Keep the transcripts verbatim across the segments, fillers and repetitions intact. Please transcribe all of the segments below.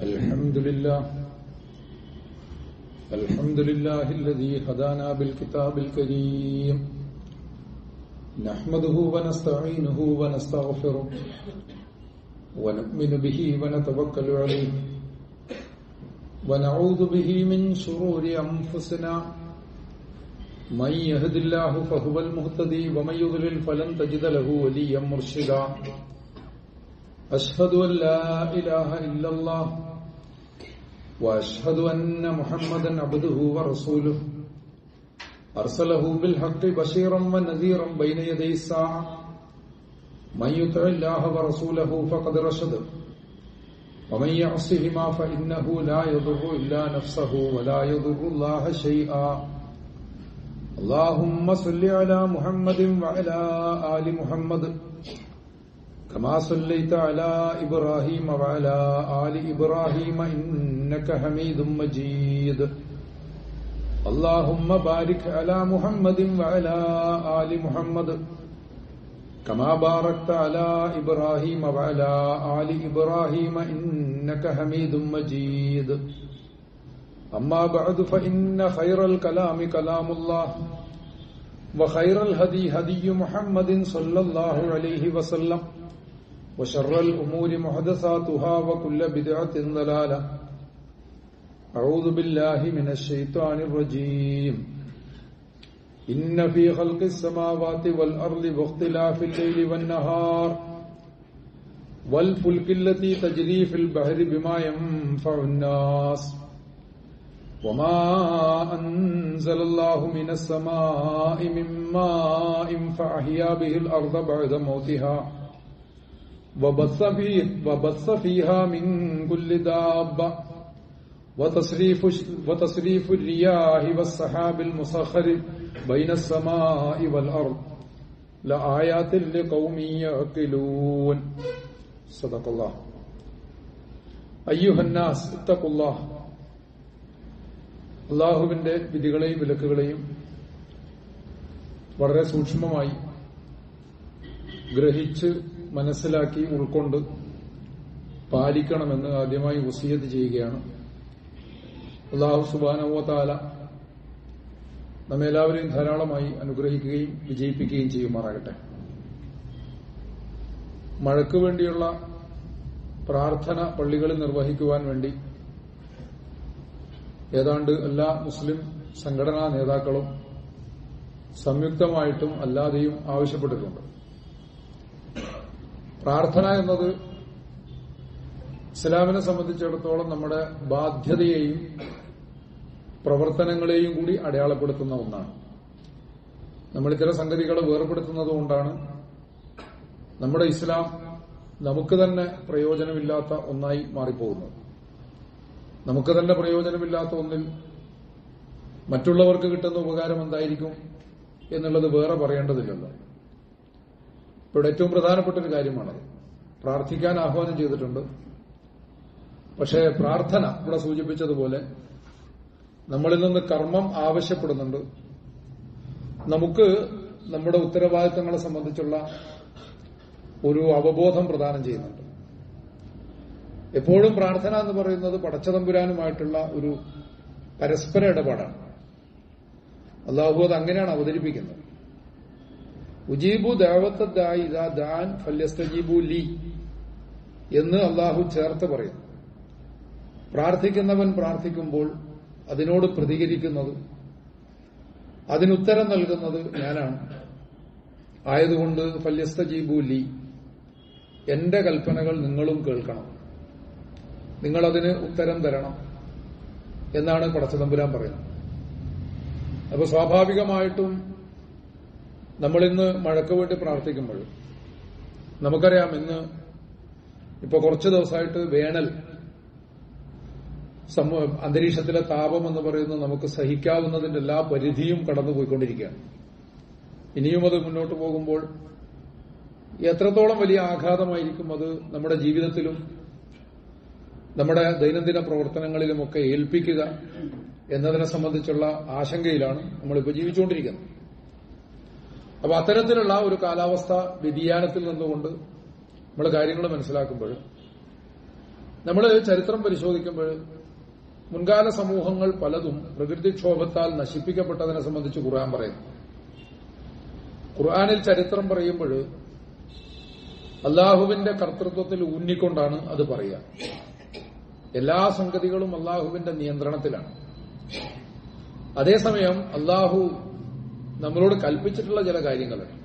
الحمد لله الحمد لله الذي هدانا بالكتاب الكريم نحمده ونستعينه ونستغفره ونؤمن به ونتوكل عليه ونعوذ به من شرور أنفسنا من يهد الله فهو المهتدي ومن يضلل فلن تجد له وليا مرشدا أشهد أن لا إله إلا الله وأشهد أن محمدا عبده ورسوله أرسله بالحق بشيرا ونذيرا بين يدي الساعة من يطع الله ورسوله فقد رشد ومن يعصهما فإنه لا يضر إلا نفسه ولا يضر الله شيئا اللهم صل على محمد وعلى آل محمد كما صليت على إبراهيم وعلى آل إبراهيم إنك حميد مجيد اللهم بارك على محمد وعلى آل محمد كما باركت على إبراهيم وعلى آل إبراهيم إنك حميد مجيد أما بعد فإن خير الكلام كلام الله وخير الهدي هدي محمد صلى الله عليه وسلم وشر الأمور محدثاتها وكل بدعة ضلالة أعوذ بالله من الشيطان الرجيم إن في خلق السماوات والأرض واختلاف الليل والنهار والفلك التي تجري في البحر بما ينفع الناس وما أنزل الله من السماء من ماء فأحيا به الأرض بعد موتها وبث فيه وبث فيها من كل دابة وتصريف وتصريف الرياح والسحاب المسخر بين السماء والأرض لآيات لقوم يعقلون صدق الله أيها الناس اتقوا الله അള്ളാഹുവിന്റെ വിധികളെയും വിലക്കുകളെയും വളരെ സൂക്ഷ്മമായി ഗ്രഹിച്ച് മനസ്സിലാക്കി ഉൾക്കൊണ്ട് പാലിക്കണമെന്ന് ആദ്യമായി വസിയത്ത് ചെയ്യുകയാണ്. അല്ലാഹു സുബ്ഹാനഹു വ തആല നമ്മെല്ലാവരെയും ധാരാളമായി അനുഗ്രഹിക്കുകയും വിജയിപ്പിക്കുകയും ചെയ്യുമാറാകട്ടെ. മഴയ്ക്ക് വേണ്ടിയുള്ള പ്രാർത്ഥന പള്ളികളിൽ നിർവഹിക്കുവാൻ വേണ്ടി ഏതാണ്ട് എല്ലാ മുസ്ലിം സംഘടനാ നേതാക്കളും സംയുക്തമായിട്ടും അല്ലാതെയും ആവശ്യപ്പെട്ടിട്ടുണ്ട്. പ്രാർത്ഥന എന്നത് ഇസ്ലാമിനെ സംബന്ധിച്ചിടത്തോളം നമ്മുടെ ബാധ്യതയെയും പ്രവർത്തനങ്ങളെയും കൂടി അടയാളപ്പെടുത്തുന്ന ഒന്നാണ്. നമ്മൾ ഇത്തരം സംഗതികളെ വേർപെടുത്തുന്നതുകൊണ്ടാണ് നമ്മുടെ ഇസ്ലാം നമുക്ക് തന്നെ പ്രയോജനമില്ലാത്ത ഒന്നായി മാറിപ്പോകുന്നത്. നമുക്ക് തന്നെ പ്രയോജനമില്ലാത്ത ഒന്നിൽ മറ്റുള്ളവർക്ക് കിട്ടുന്ന ഉപകാരം എന്തായിരിക്കും എന്നുള്ളത് വേറെ പറയേണ്ടതില്ലല്ലോ. ഇവിടെ ഏറ്റവും പ്രധാനപ്പെട്ട ഒരു കാര്യമാണത്. പ്രാർത്ഥിക്കാൻ ആഹ്വാനം ചെയ്തിട്ടുണ്ട്. പക്ഷേ പ്രാർത്ഥന ഇവിടെ സൂചിപ്പിച്ചതുപോലെ നമ്മളിൽ നിന്ന് കർമ്മം ആവശ്യപ്പെടുന്നുണ്ട്. നമുക്ക് നമ്മുടെ ഉത്തരവാദിത്തങ്ങളെ സംബന്ധിച്ചുള്ള ഒരു അവബോധം പ്രദാനം ചെയ്യുന്നുണ്ട്. എപ്പോഴും പ്രാർത്ഥന എന്ന് പറയുന്നത് പടച്ചതമ്പുരാനുമായിട്ടുള്ള ഒരു പരസ്പര ഇടപാടാണ്. അല്ലാഹു അത് അങ്ങനെയാണ് അവതരിപ്പിക്കുന്നത്. ഉജീബു ദഅവത്തദ്ദാഇ ഇദാ ദഅൻ ഫല്യസ്തജീബു ലി എന്ന് അല്ലാഹു ചേർത്ത് പറയുന്നു. പ്രാർത്ഥിക്കുന്നവൻ പ്രാർത്ഥിക്കുമ്പോൾ അതിനോട് പ്രതികരിക്കുന്നത്, അതിനുത്തരം നൽകുന്നത് ഞാനാണ്. ആയതുകൊണ്ട് ഫല്യസ്തജീബു ലി, എന്റെ കൽപ്പനകൾ നിങ്ങളും കേൾക്കണം, നിങ്ങളതിന് ഉത്തരം തരണം എന്നാണ് പടച്ചതമ്പുരാൻ പറയുന്നത്. അപ്പൊ സ്വാഭാവികമായിട്ടും നമ്മളിന്ന് മഴയ്ക്ക് വേണ്ടി പ്രാർത്ഥിക്കുമ്പോൾ നമുക്കറിയാം, ഇന്ന് ഇപ്പൊ കുറച്ചു ദിവസമായിട്ട് വേനൽ, അന്തരീക്ഷത്തിലെ താപം എന്ന് പറയുന്നത് നമുക്ക് സഹിക്കാവുന്നതിന്റെ എല്ലാ പരിധിയും കടന്നുപോയിക്കൊണ്ടിരിക്കുകയാണ്. ഇനിയും അത് മുന്നോട്ട് പോകുമ്പോൾ എത്രത്തോളം വലിയ ആഘാതമായിരിക്കും അത് നമ്മുടെ ജീവിതത്തിലും നമ്മുടെ ദൈനംദിന പ്രവർത്തനങ്ങളിലുമൊക്കെ ഏൽപ്പിക്കുക എന്നതിനെ സംബന്ധിച്ചുള്ള ആശങ്കയിലാണ് നമ്മളിപ്പോൾ ജീവിച്ചുകൊണ്ടിരിക്കുന്നത്. അപ്പൊ അത്തരത്തിലുള്ള ഒരു കാലാവസ്ഥ വ്യതിയാനത്തിൽ നിന്നുകൊണ്ട് നമ്മൾ കാര്യങ്ങൾ മനസ്സിലാക്കുമ്പോൾ നമ്മൾ ചരിത്രം പരിശോധിക്കുമ്പോൾ മുൻകാല സമൂഹങ്ങൾ പലതും പ്രകൃതിക്ഷോഭത്താൽ നശിപ്പിക്കപ്പെട്ടതിനെ സംബന്ധിച്ച് ഖുർആൻ പറയുന്നു. ഖുർആനിൽ ചരിത്രം പറയുമ്പോൾ അള്ളാഹുവിന്റെ കർത്തൃത്വത്തിൽ ഊന്നിക്കൊണ്ടാണ് അത് പറയുക. എല്ലാ സംഗതികളും അള്ളാഹുവിന്റെ നിയന്ത്രണത്തിലാണ്. അതേസമയം അള്ളാഹു നമ്മളോട് കൽപ്പിച്ചിട്ടുള്ള ചില കാര്യങ്ങളുണ്ട്.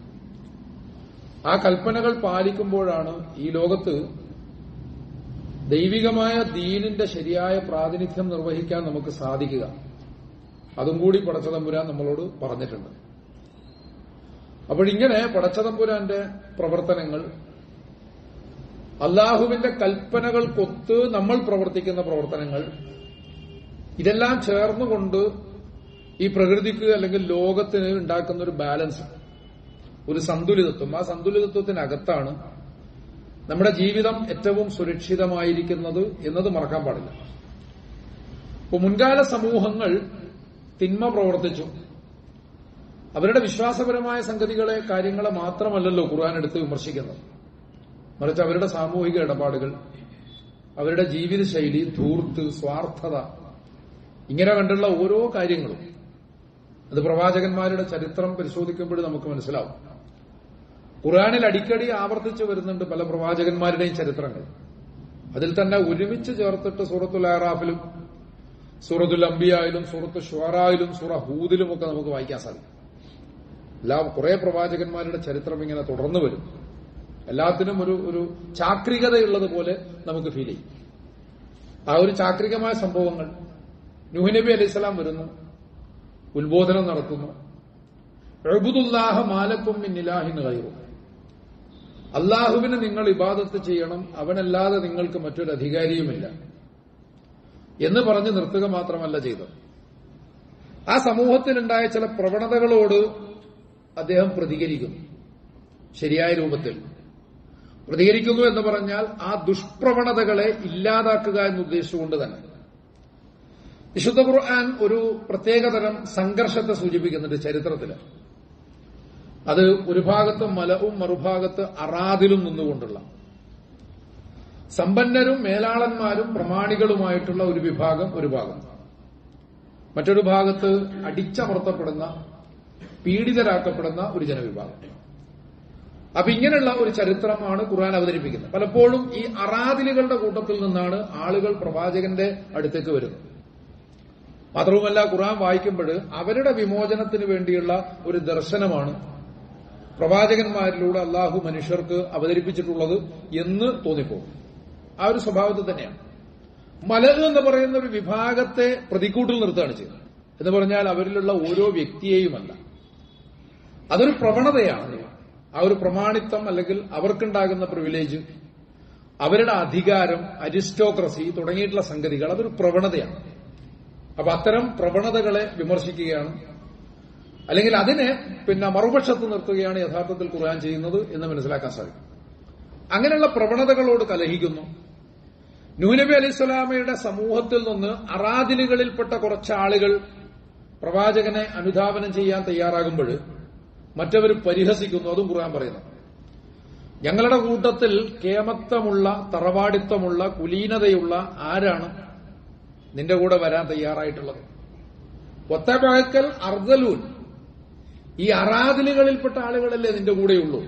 ആ കൽപ്പനകൾ പാലിക്കുമ്പോഴാണ് ഈ ലോകത്ത് ദൈവികമായ ദീനിന്റെ ശരിയായ പ്രാതിനിധ്യം നിർവഹിക്കാൻ നമുക്ക് സാധിക്കുക. അതും കൂടി പടച്ചതമ്പുരാൻ നമ്മളോട് പറഞ്ഞിട്ടുണ്ട്. അപ്പോഴിങ്ങനെ പടച്ചതമ്പുരാന്റെ പ്രവർത്തനങ്ങൾ അള്ളാഹുവിന്റെ കൽപ്പനകൾക്കൊത്ത് നമ്മൾ പ്രവർത്തിക്കുന്ന പ്രവർത്തനങ്ങൾ ഇതെല്ലാം ചേർന്നുകൊണ്ട് ഈ പ്രകൃതിക്ക് അല്ലെങ്കിൽ ലോകത്തിന് ഉണ്ടാക്കുന്ന ഒരു ബാലൻസ്, ഒരു സന്തുലിതത്വം. ആ സന്തുലിതത്വത്തിനകത്താണ് നമ്മുടെ ജീവിതം ഏറ്റവും സുരക്ഷിതമായിരിക്കുന്നത് എന്നത് മറക്കാൻ പാടില്ല. ഇപ്പോൾ മുൻകാല സമൂഹങ്ങൾ തിന്മ പ്രവർത്തിച്ചു. അവരുടെ വിശ്വാസപരമായ സംഗതികളെ കാര്യങ്ങളെ മാത്രമല്ലല്ലോ ഖുർആൻ എടുത്ത് വിമർശിക്കുന്നത്, മറിച്ച് അവരുടെ സാമൂഹിക ഇടപാടുകൾ, അവരുടെ ജീവിതശൈലി, ധൂർത്ത്, സ്വാർത്ഥത, ഇങ്ങനെ കണ്ടുള്ള ഓരോ കാര്യങ്ങളും അത് പ്രവാചകന്മാരുടെ ചരിത്രം പരിശോധിക്കുമ്പോൾ നമുക്ക് മനസ്സിലാവും. ഖുർആനിൽ അടിക്കടി ആവർത്തിച്ചു വരുന്നുണ്ട് പല പ്രവാചകന്മാരുടെയും ചരിത്രങ്ങൾ. അതിൽ തന്നെ ഒരുമിച്ച് ചേർത്തിട്ട് സൂറത്തുൽ അറാഫിലും സൂറത്തുൽ അംബിയായിലും സൂറത്തു ഷുഅറായിലും സൂറ ഹൂദിലും ഒക്കെ നമുക്ക് വായിക്കാൻ സാധിക്കും. എല്ലാ കുറെ പ്രവാചകന്മാരുടെ ചരിത്രം ഇങ്ങനെ തുടർന്നു വരും. എല്ലാത്തിനും ഒരു ഒരു ചാക്രികതയുള്ളതുപോലെ നമുക്ക് ഫീൽ ചെയ്യും. ആ ഒരു ചാക്രികമായ സംഭവങ്ങൾ, നൂഹ് നബി അലൈഹിസ്സലാം വരുന്നു, ഉത്ബോധനം നടത്തുന്നു. ഉഅ്ബുദുല്ലാഹ മാലക്കും മിൻ ഇലാഹിൻ ഗൈറു, അള്ളാഹുവിന് നിങ്ങൾ ഇബാദത്ത് ചെയ്യണം, അവനല്ലാതെ നിങ്ങൾക്ക് മറ്റൊരു അധികാരിയുമില്ല എന്ന് പറഞ്ഞ് നിർത്തുക മാത്രമല്ല ചെയ്തത്. ആ സമൂഹത്തിലുണ്ടായ ചില പ്രവണതകളോട് അദ്ദേഹം പ്രതികരിക്കുന്നു. ശരിയായ രൂപത്തിൽ പ്രതികരിക്കുന്നു എന്ന് പറഞ്ഞാൽ ആ ദുഷ്പ്രവണതകളെ ഇല്ലാതാക്കുക എന്ന് ഉദ്ദേശിച്ചുകൊണ്ട് തന്നെ. വിശുദ്ധ ഖുർആൻ ഒരു പ്രത്യേകതരം സംഘർഷത്തെ സൂചിപ്പിക്കുന്നുണ്ട് ചരിത്രത്തിൽ. അത് ഒരു ഭാഗത്ത് മലവും മറുഭാഗത്ത് അറാദിലും നിന്നുകൊണ്ടുള്ള സമ്പന്നരും മേലാളന്മാരും പ്രമാണികളുമായിട്ടുള്ള ഒരു വിഭാഗം ഒരു ഭാഗം, മറ്റൊരു ഭാഗത്ത് അടിച്ചമർത്തപ്പെടുന്ന പീഡിതരാക്കപ്പെടുന്ന ഒരു ജനവിഭാഗം. അപ്പൊ ഇങ്ങനെയുള്ള ഒരു ചരിത്രമാണ് ഖുർആൻ അവതരിപ്പിക്കുന്നത്. പലപ്പോഴും ഈ അറാദിലുകളുടെ കൂട്ടത്തിൽ നിന്നാണ് ആളുകൾ പ്രവാചകന്റെ അടുത്തേക്ക് വരുന്നത്. മാത്രവുമല്ല, ഖുർആൻ വായിക്കുമ്പോൾ അവരുടെ വിമോചനത്തിന് വേണ്ടിയുള്ള ഒരു ദർശനമാണ് പ്രവാചകന്മാരിലൂടെ അള്ളാഹു മനുഷ്യർക്ക് അവതരിപ്പിച്ചിട്ടുള്ളത് എന്ന് തോന്നിപ്പോകും. ആ ഒരു സ്വഭാവത്തിൽ തന്നെയാണ്. മലക് എന്ന് പറയുന്ന ഒരു വിഭാഗത്തെ പ്രതിക്കൂട്ടിൽ നിർത്തുകയാണ് ചെയ്യുന്നത്. എന്ന് പറഞ്ഞാൽ അവരിലുള്ള ഓരോ വ്യക്തിയെയുമല്ല, അതൊരു പ്രവണതയാണ്. ആ ഒരു പ്രമാണിത്വം അല്ലെങ്കിൽ അവർക്കുണ്ടാകുന്ന പ്രിവിലേജ്, അവരുടെ അധികാരം, അരിസ്റ്റോക്രസി തുടങ്ങിയിട്ടുള്ള സംഗതികൾ അതൊരു പ്രവണതയാണ്. അപ്പൊ അത്തരം പ്രവണതകളെ വിമർശിക്കുകയാണ്, അല്ലെങ്കിൽ അതിനെ പിന്നെ മറുപക്ഷത്ത് നിർത്തുകയാണ് യഥാർത്ഥത്തിൽ ഖുർആൻ ചെയ്യുന്നത് എന്ന് മനസ്സിലാക്കാൻ സാധിക്കും. അങ്ങനെയുള്ള പ്രവണതകളോട് കലഹിക്കുന്നു. നൂഹ് നബി അലൈഹിസ്സലാമയുടെ സമൂഹത്തിൽ നിന്ന് അറാദിലുകളിൽപ്പെട്ട കുറച്ച് ആളുകൾ പ്രവാചകനെ അനുധാവനം ചെയ്യാൻ തയ്യാറാകുമ്പോൾ മറ്റവർ പരിഹസിക്കുന്നു. അതും ഖുർആൻ പറയുന്നു. ഞങ്ങളുടെ കൂട്ടത്തിൽ കേമത്വമുള്ള, തറവാടിത്തമുള്ള, കുലീനതയുള്ള ആരാണ് നിന്റെ കൂടെ വരാൻ തയ്യാറായിട്ടുള്ളത്? ഒത്തബഅക്കൽ അർദലൂൻ, ഈ അറാദിലുകളിൽപ്പെട്ട ആളുകളല്ലേ നിന്റെ കൂടെയുള്ളൂ.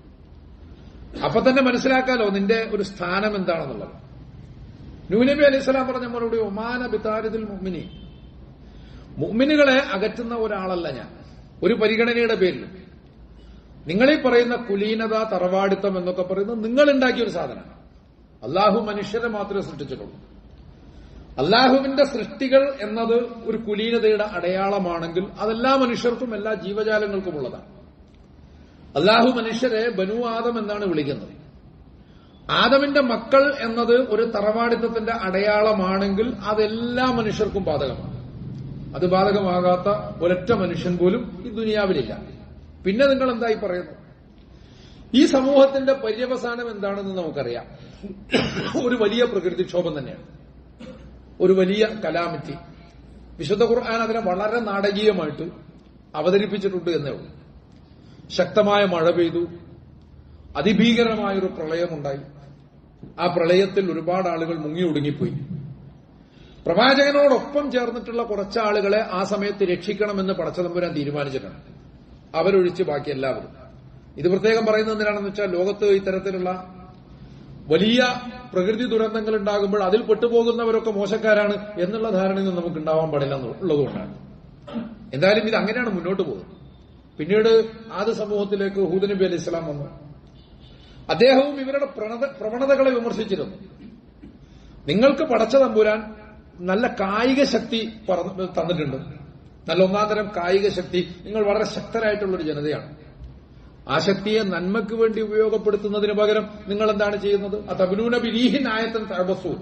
അപ്പൊ തന്നെ മനസ്സിലാക്കാലോ നിന്റെ ഒരു സ്ഥാനം എന്താണെന്നുള്ളത്. നൂഹ് നബി അലൈഹി സ്വലാം പറഞ്ഞ മറുപടി, ഒമാന ബിതാരിദിൽ മുഅ്മിനി, മുഅ്മിനുകളെ അകറ്റുന്ന ഒരാളല്ല ഞാൻ ഒരു പരിഗണനയുടെ പേരിൽ. നിങ്ങളീ പറയുന്ന കുലീനത, തറവാടിത്തം എന്നൊക്കെ പറയുന്നത് നിങ്ങൾ ഉണ്ടാക്കിയ ഒരു സാധനമാണ്. അള്ളാഹു മനുഷ്യരെ മാത്രമേ സൃഷ്ടിച്ചിട്ടുള്ളൂ. അള്ളാഹുവിന്റെ സൃഷ്ടികൾ എന്നത് ഒരു കുലീനതയുടെ അടയാളമാണെങ്കിൽ അതെല്ലാ മനുഷ്യർക്കും എല്ലാ ജീവജാലങ്ങൾക്കും ഉള്ളതാണ്. അള്ളാഹു മനുഷ്യരെ ബനു ആദം എന്നാണ് വിളിക്കുന്നത്. ആദമിന്റെ മക്കൾ എന്നത് ഒരു തറവാടിത്തത്തിന്റെ അടയാളമാണെങ്കിൽ അതെല്ലാ മനുഷ്യർക്കും ബാധകമാണ്. അത് ബാധകമാകാത്ത ഒരൊറ്റ മനുഷ്യൻ പോലും ഈ ദുനിയാവിലില്ല. പിന്നെ നിങ്ങൾ എന്തായി പറയുന്നു? ഈ സമൂഹത്തിന്റെ പര്യവസാനം എന്താണെന്ന് നമുക്കറിയാം. ഒരു വലിയ പ്രകൃതിക്ഷോഭം തന്നെയാണ്, ഒരു വലിയ കലാമിറ്റി. വിശുദ്ധ ഖുർആൻ അതിനെ വളരെ നാടകീയമായിട്ട് അവതരിപ്പിച്ചിട്ടുണ്ട് എന്നേ ഉള്ളൂ. ശക്തമായ മഴ പെയ്തു, അതിഭീകരമായൊരു പ്രളയമുണ്ടായി, ആ പ്രളയത്തിൽ ഒരുപാട് ആളുകൾ മുങ്ങി ഒടുങ്ങിപ്പോയി. പ്രവാചകനോടൊപ്പം ചേർന്നിട്ടുള്ള കുറച്ചാളുകളെ ആ സമയത്ത് രക്ഷിക്കണമെന്ന് പടച്ചതമ്പുരാൻ തീരുമാനിച്ചിട്ടുണ്ട്, അവരൊഴിച്ച് ബാക്കി എല്ലാവരും. ഇത് പ്രത്യേകം പറയുന്നത് എന്തിനാണെന്ന് വെച്ചാൽ ലോകത്ത് ഇത്തരത്തിലുള്ള വലിയ പ്രകൃതി ദുരന്തങ്ങൾ ഉണ്ടാകുമ്പോൾ അതിൽ പെട്ടുപോകുന്നവരൊക്കെ മോശക്കാരാണ് എന്നുള്ള ധാരണയൊന്നും നമുക്ക് ഉണ്ടാവാൻ പാടില്ല എന്നുള്ളതുകൊണ്ടാണ്. എന്തായാലും ഇത് അങ്ങനെയാണ് മുന്നോട്ട് പോകുന്നത്. പിന്നീട് ആദ്യ സമൂഹത്തിലേക്ക് ഹൂദ് നബി അലൈഹി ഇസ്ലാം വന്നു. അദ്ദേഹവും ഇവരുടെ പ്രവണതകളെ വിമർശിച്ചിരുന്നു. നിങ്ങൾക്ക് പടച്ച തമ്പുരാൻ നല്ല കായിക ശക്തി തന്നിട്ടുണ്ട്, നല്ല ഒന്നാം തരം കായിക ശക്തി. നിങ്ങൾ വളരെ ശക്തരായിട്ടുള്ളൊരു ജനതയാണ്. ആ ശക്തിയെ നന്മയ്ക്ക് വേണ്ടി ഉപയോഗപ്പെടുത്തുന്നതിന് പകരം നിങ്ങൾ എന്താണ് ചെയ്യുന്നത്? അതബ്നൂന ബിരീഹിൻ ആയത്തൻ തഅബസൂൻ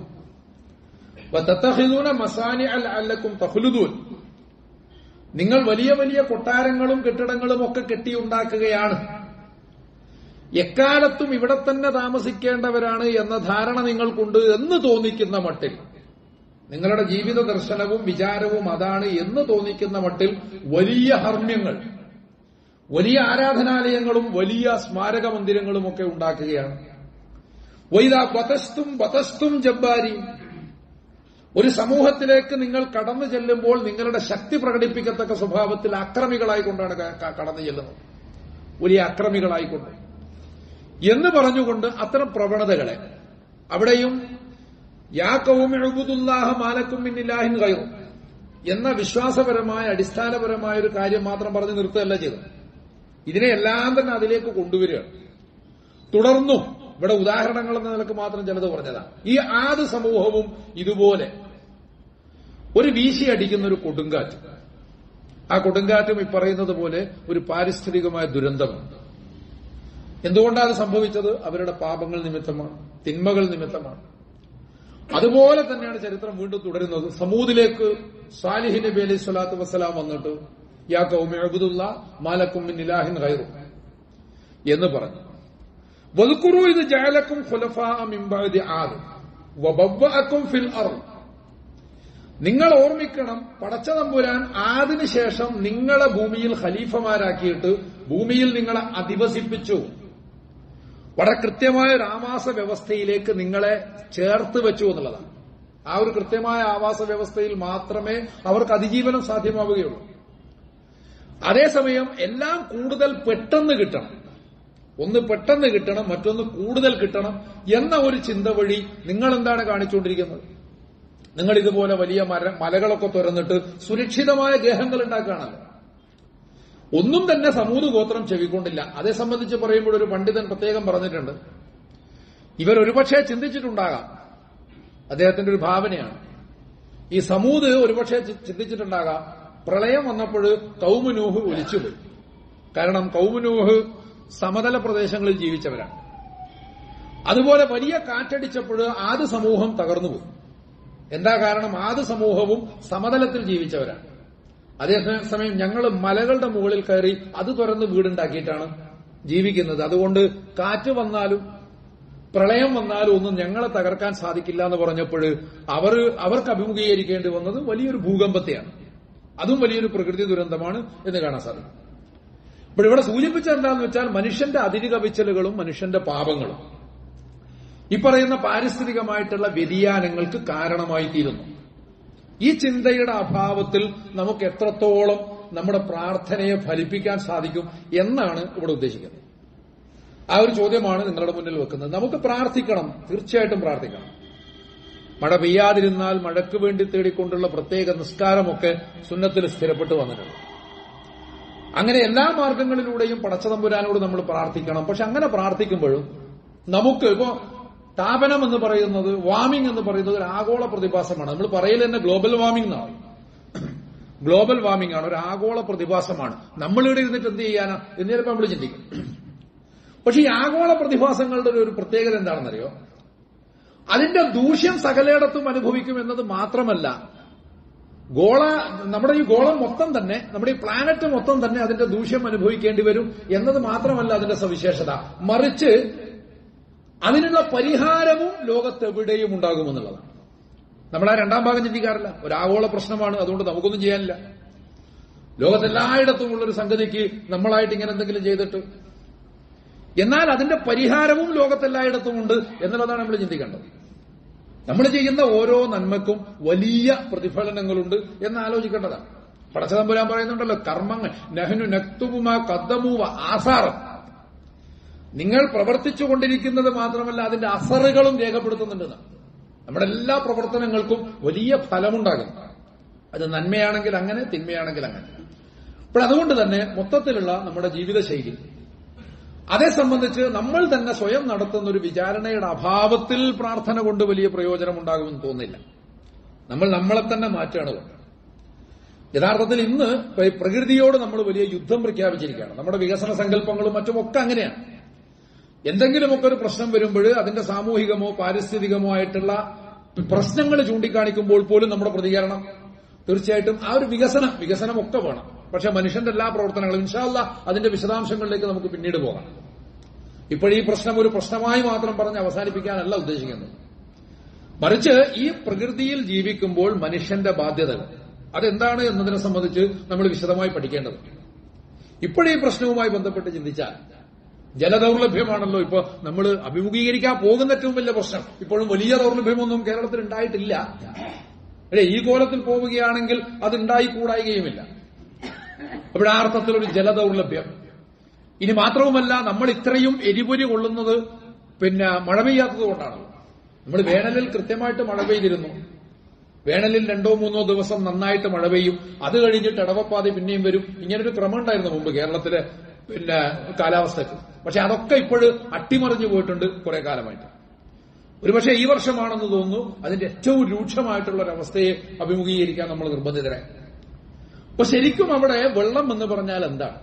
വതത്തഖിദൂന മസാനിഅ ലഅല്ലക്കും തഖ്ലുദൂൻ. നിങ്ങൾ വലിയ വലിയ കൊട്ടാരങ്ങളും കെട്ടിടങ്ങളും ഒക്കെ കെട്ടിയുണ്ടാക്കുകയാണ്, എക്കാലത്തും ഇവിടെ തന്നെ താമസിക്കേണ്ടവരാണ് എന്ന ധാരണ നിങ്ങൾക്കുണ്ട് എന്ന് തോന്നിക്കുന്ന മട്ടിൽ, നിങ്ങളുടെ ജീവിത ദർശനവും വിചാരവും അതാണ് എന്ന് തോന്നിക്കുന്ന മട്ടിൽ വലിയ ഹർമ്മ്യങ്ങൾ, വലിയ ആരാധനാലയങ്ങളും വലിയ സ്മാരക മന്ദിരങ്ങളും ഒക്കെ ഉണ്ടാക്കുകയാണ്. വൈദാ ബതസ്തും ബതസ്തും ജബ്ബാരി. ഒരു സമൂഹത്തിലേക്ക് നിങ്ങൾ കടന്നു ചെല്ലുമ്പോൾ നിങ്ങളുടെ ശക്തി പ്രകടിപ്പിക്കത്തക്ക സ്വഭാവത്തിൽ അക്രമികളായിക്കൊണ്ടാണ് കടന്നു ചെല്ലുന്നത്, വലിയ അക്രമികളായിക്കൊണ്ട് എന്ന് പറഞ്ഞുകൊണ്ട് അത്തരം പ്രവണതകളെ അവിടെയും യാ ഖൗമി ഉബ്ദുല്ലാഹ മാലക്കും മിൻ ഇലാഹിൻ ഗൈറു എന്ന വിശ്വാസപരമായ അടിസ്ഥാനപരമായ ഒരു കാര്യം മാത്രം പറഞ്ഞു നിർത്തുകയല്ല ചെയ്തത്. ഇതിനെ എല്ലാം തന്നെ അതിലേക്ക് കൊണ്ടുവരികയാണ്. തുടർന്നും ഇവിടെ ഉദാഹരണങ്ങൾ എന്ന നിലക്ക് മാത്രം ചിലത് പറഞ്ഞതാണ്. ഈ ആദ് സമൂഹവും ഇതുപോലെ ഒരു വീശി അടിക്കുന്ന ഒരു കൊടുങ്കാറ്റ്, ആ കൊടുങ്കാറ്റും ഈ പറയുന്നത് പോലെ ഒരു പാരിസ്ഥിതികമായ ദുരന്തമാണ്. എന്തുകൊണ്ടാണ് അത് സംഭവിച്ചത്? അവരുടെ പാപങ്ങൾ നിമിത്തമാണ്, തിന്മകൾ നിമിത്തമാണ്. അതുപോലെ തന്നെയാണ് ചരിത്രം വീണ്ടും തുടരുന്നത്. സമൂദിലേക്ക് സാലിഹ് നബി അലൈഹി സ്വലാത്തു വസ്സലാം വന്നിട്ട് യാ ഖൗമി ഉബ്ദുല്ലാഹ മാലക്കും മിൻ ഇലാഹിൻ ഗൈറു എന്ന് പറഞ്ഞു. വദ്കുറൂ ഇദ് ജഅലക്കും ഖുലഫാഅ മിൻ ബഅദി ആദ് വബവ്വഅക്കും ഫിൽ അർദ്. നിങ്ങൾ ഓർമ്മിക്കണം, പടച്ച തമ്പുരാൻ ആദിന് ശേഷം നിങ്ങളെ ഭൂമിയിൽ ഖലീഫമാരാക്കിയിട്ട് ഭൂമിയിൽ നിങ്ങളെ അധിവസിപ്പിച്ചു. വളരെ കൃത്യമായ ഒരു ആവാസ വ്യവസ്ഥയിലേക്ക് നിങ്ങളെ ചേർത്ത് വെച്ചു എന്നുള്ളതാണ്. ആ ഒരു കൃത്യമായ ആവാസ വ്യവസ്ഥയിൽ മാത്രമേ അവർക്ക് അതിജീവനം സാധ്യമാവുകയുള്ളൂ. അതേസമയം എല്ലാം കൂടുതൽ പെട്ടെന്ന് കിട്ടണം, ഒന്ന് പെട്ടെന്ന് കിട്ടണം, മറ്റൊന്ന് കൂടുതൽ കിട്ടണം എന്ന ഒരു ചിന്ത വഴി നിങ്ങൾ എന്താണ് കാണിച്ചുകൊണ്ടിരിക്കുന്നത്? നിങ്ങൾ ഇതുപോലെ വലിയ മര മലകളൊക്കെ തുറന്നിട്ട് സുരക്ഷിതമായ ഗേഹങ്ങൾ ഉണ്ടാക്കുകയാണല്ലോ. ഒന്നും തന്നെ സമൂത് ഗോത്രം ചെവിക്കൊണ്ടില്ല. അതേ സംബന്ധിച്ച് പറയുമ്പോൾ ഒരു പണ്ഡിതൻ പ്രത്യേകം പറഞ്ഞിട്ടുണ്ട്, ഇവർ ഒരുപക്ഷെ ചിന്തിച്ചിട്ടുണ്ടാകാം, അദ്ദേഹത്തിന്റെ ഒരു ഭാവനയാണ്, ഈ സമൂത് ഒരുപക്ഷെ ചിന്തിച്ചിട്ടുണ്ടാകാം, പ്രളയം വന്നപ്പോൾ കൗമു നൂഹ് ഒലിച്ചുപോയി. കാരണം കൗമു നൂഹ് സമതല പ്രദേശങ്ങളിൽ ജീവിച്ചവരാണ്. അതുപോലെ വലിയ കാറ്റടിച്ചപ്പോൾ ആദ് സമൂഹം തകർന്നുപോയി. എന്താ കാരണം? ആദ് സമൂഹവും സമതലത്തിൽ ജീവിച്ചവരാണ്. അതേസമയം ഞങ്ങൾ മലകളുടെ മുകളിൽ കയറി അത് തുറന്ന് വീടുണ്ടാക്കിയിട്ടാണ് ജീവിക്കുന്നത്. അതുകൊണ്ട് കാറ്റ് വന്നാലും പ്രളയം വന്നാലും ഒന്നും ഞങ്ങളെ തകർക്കാൻ സാധിക്കില്ല എന്ന് പറഞ്ഞപ്പോൾ അവർ അവർക്ക് അഭിമുഖീകരിക്കേണ്ടി വന്നത് വലിയൊരു ഭൂകമ്പത്തെയാണ്. അതും വലിയൊരു പ്രകൃതി ദുരന്തമാണ് എന്ന് കാണാൻ സാധിക്കും. ഇപ്പോൾ ഇവിടെ സൂചിപ്പിച്ച എന്താണെന്ന് വെച്ചാൽ മനുഷ്യന്റെ അതിരുകവിച്ചലുകളും മനുഷ്യന്റെ പാപങ്ങളും ഈ പറയുന്ന പാരിസ്ഥിതികമായിട്ടുള്ള വ്യതിയാനങ്ങൾക്ക് കാരണമായി തീരുന്നു. ഈ ചിന്തയുടെ അഭാവത്തിൽ നമുക്ക് എത്രത്തോളം നമ്മുടെ പ്രാർത്ഥനയെ ഫലിപ്പിക്കാൻ സാധിക്കും എന്നാണ് ഇവിടെ ഉദ്ദേശിക്കുന്നത്. ആ ഒരു ചോദ്യമാണ് നിങ്ങളുടെ മുന്നിൽ വെക്കുന്നത്. നമുക്ക് പ്രാർത്ഥിക്കണം, തീർച്ചയായിട്ടും പ്രാർത്ഥിക്കണം. മഴ പെയ്യാതിരുന്നാൽ മഴയ്ക്ക് വേണ്ടി തേടിക്കൊണ്ടുള്ള പ്രത്യേക നിസ്കാരമൊക്കെ സുന്നത്തിൽ സ്ഥിരപ്പെട്ടു വന്നിട്ടുണ്ട്. അങ്ങനെ എല്ലാ മാർഗങ്ങളിലൂടെയും പടച്ചതമ്പുരാനോട് നമ്മൾ പ്രാർത്ഥിക്കണം. പക്ഷെ അങ്ങനെ പ്രാർത്ഥിക്കുമ്പോഴും നമുക്ക് ഇപ്പോ താപനം എന്ന് പറയുന്നത്, വാർമിംഗ് എന്ന് പറയുന്നത് ഒരു ആഗോള പ്രതിഭാസമാണ്. നമ്മൾ പറയൽ തന്നെ ഗ്ലോബൽ വാർമിംഗ് എന്നാണ്. ഗ്ലോബൽ വാർമിംഗ് ആണ്, ഒരു ആഗോള പ്രതിഭാസമാണ്. നമ്മളിവിടെ ഇരുന്നിട്ട് എന്ത് ചെയ്യാനാ എന്ന് ചിലപ്പോൾ നമ്മൾ ചിന്തിക്കും. പക്ഷെ ഈ ആഗോള പ്രതിഭാസങ്ങളുടെ ഒരു പ്രത്യേകത എന്താണെന്നറിയോ? അതിന്റെ ദൂഷ്യം സകലയിടത്തും അനുഭവിക്കും എന്നത് മാത്രമല്ല, ഗോള നമ്മുടെ ഈ ഗോളം മൊത്തം തന്നെ, നമ്മുടെ ഈ പ്ലാനറ്റ് മൊത്തം തന്നെ അതിന്റെ ദൂഷ്യം അനുഭവിക്കേണ്ടി വരും എന്നത് മാത്രമല്ല അതിന്റെ സവിശേഷത, മറിച്ച് അതിനുള്ള പരിഹാരവും ലോകത്തെവിടെയും ഉണ്ടാകുമെന്നുള്ളതാണ്. നമ്മൾ ആ രണ്ടാം ഭാഗം ചിന്തിക്കാറില്ല. ഒരു ആഗോള പ്രശ്നമാണ്, അതുകൊണ്ട് നമുക്കൊന്നും ചെയ്യാനില്ല. ലോകത്തെല്ലായിടത്തുമുള്ളൊരു സംഗതിക്ക് നമ്മളായിട്ട് ഇങ്ങനെ എന്തെങ്കിലും ചെയ്തിട്ട് എന്നാൽ അതിന്റെ പരിഹാരവും ലോകത്തെല്ലായിടത്തും ഉണ്ട് എന്നുള്ളതാണ് നമ്മൾ ചിന്തിക്കേണ്ടത്. നമ്മൾ ചെയ്യുന്ന ഓരോ നന്മക്കും വലിയ പ്രതിഫലനങ്ങളുണ്ട് എന്ന് ആലോചിക്കേണ്ടതാണ്. പടച്ചതമ്പുരാൻ പറയുന്നുണ്ടല്ലോ, കർമ്മങ്ങൾ നഹ്നു നക്തുബുമ ഖദ്ദമു വ ആസാറ, നിങ്ങൾ പ്രവർത്തിച്ചുകൊണ്ടിരിക്കുന്നത് മാത്രമല്ല അതിന്റെ അസറുകളും രേഖപ്പെടുത്തുന്നുണ്ടെന്ന്. നമ്മുടെ എല്ലാ പ്രവർത്തനങ്ങൾക്കും വലിയ ഫലമുണ്ടാകും. അത് നന്മയാണെങ്കിൽ അങ്ങനെ, തിന്മയാണെങ്കിൽ അങ്ങനെ. അപ്പോൾ അതുകൊണ്ട് തന്നെ മൊത്തത്തിലുള്ള നമ്മുടെ ജീവിതശൈലി, അതേ സംബന്ധിച്ച് നമ്മൾ തന്നെ സ്വയം നടത്തുന്ന ഒരു വിചാരണയുടെ അഭാവത്തിൽ പ്രാർത്ഥന കൊണ്ട് വലിയ പ്രയോജനമുണ്ടാകുമെന്ന് തോന്നുന്നില്ല. നമ്മൾ നമ്മളെ തന്നെ മാറ്റുകയാണ്. യഥാർത്ഥത്തിൽ ഇന്ന് പ്രകൃതിയോട് നമ്മൾ വലിയ യുദ്ധം പ്രഖ്യാപിച്ചിരിക്കുകയാണ്. നമ്മുടെ വികസന സങ്കല്പങ്ങളും മറ്റുമൊക്കെ അങ്ങനെയാണ്. എന്തെങ്കിലുമൊക്കെ ഒരു പ്രശ്നം വരുമ്പോൾ അതിന്റെ സാമൂഹികമോ പാരിസ്ഥിതികമോ ആയിട്ടുള്ള പ്രശ്നങ്ങൾ ചൂണ്ടിക്കാണിക്കുമ്പോൾ പോലും നമ്മുടെ പ്രതികരണം തീർച്ചയായിട്ടും ആ ഒരു വികസനം വികസനമൊക്കെ വേണം. പക്ഷെ മനുഷ്യന്റെ എല്ലാ പ്രവർത്തനങ്ങളും ഇൻഷാ അല്ലാഹ് അതിന്റെ വിശദാംശങ്ങളിലേക്ക് നമുക്ക് പിന്നീട് പോകാം. ഇപ്പോഴീ പ്രശ്നം ഒരു പ്രശ്നമായി മാത്രം പറഞ്ഞ് അവസാനിപ്പിക്കാനല്ല ഉദ്ദേശിക്കുന്നത്. മറിച്ച് ഈ പ്രകൃതിയിൽ ജീവിക്കുമ്പോൾ മനുഷ്യന്റെ ബാധ്യതകൾ അതെന്താണ് എന്നതിനെ സംബന്ധിച്ച് നമ്മൾ വിശദമായി പഠിക്കേണ്ടതുണ്ട്. ഇപ്പോഴീ പ്രശ്നവുമായി ബന്ധപ്പെട്ട് ചിന്തിച്ചാൽ ജലദൌർലഭ്യമാണല്ലോ ഇപ്പൊ നമ്മൾ അഭിമുഖീകരിക്കാൻ പോകുന്ന ഏറ്റവും വലിയ പ്രശ്നം. ഇപ്പോഴും വലിയ ദൌർലഭ്യമൊന്നും കേരളത്തിൽ ഉണ്ടായിട്ടില്ല. അല്ലെ, ഈ കോലത്തിൽ പോവുകയാണെങ്കിൽ അത് ഉണ്ടായിക്കൂടായികയുമില്ല. അവിടെ ആ അർത്ഥത്തിലൊരു ജലദൌർലഭ്യം. ഇനി മാത്രവുമല്ല, നമ്മൾ ഇത്രയും എരിപൊരി കൊള്ളുന്നത് പിന്നെ മഴ പെയ്യാത്തത് കൊണ്ടാണ്. നമ്മൾ വേനലിൽ കൃത്യമായിട്ട് മഴ പെയ്തിരുന്നു. വേനലിൽ രണ്ടോ മൂന്നോ ദിവസം നന്നായിട്ട് മഴ പെയ്യും, അത് കഴിഞ്ഞിട്ട് ഇടവപ്പാതി പിന്നെയും വരും. ഇങ്ങനൊരു ക്രമം ഉണ്ടായിരുന്നു മുമ്പ് കേരളത്തിലെ പിന്നെ കാലാവസ്ഥയ്ക്ക്. പക്ഷെ അതൊക്കെ ഇപ്പോഴും അട്ടിമറിഞ്ഞു പോയിട്ടുണ്ട് കുറെ കാലമായിട്ട്. ഒരുപക്ഷെ ഈ വർഷമാണെന്ന് തോന്നുന്നു അതിന്റെ ഏറ്റവും രൂക്ഷമായിട്ടുള്ള ഒരവസ്ഥയെ അഭിമുഖീകരിക്കാൻ നമ്മൾ നിർബന്ധിതരായി. അപ്പൊ ശരിക്കും അവിടെ വെള്ളം എന്ന് പറഞ്ഞാൽ എന്താണ്?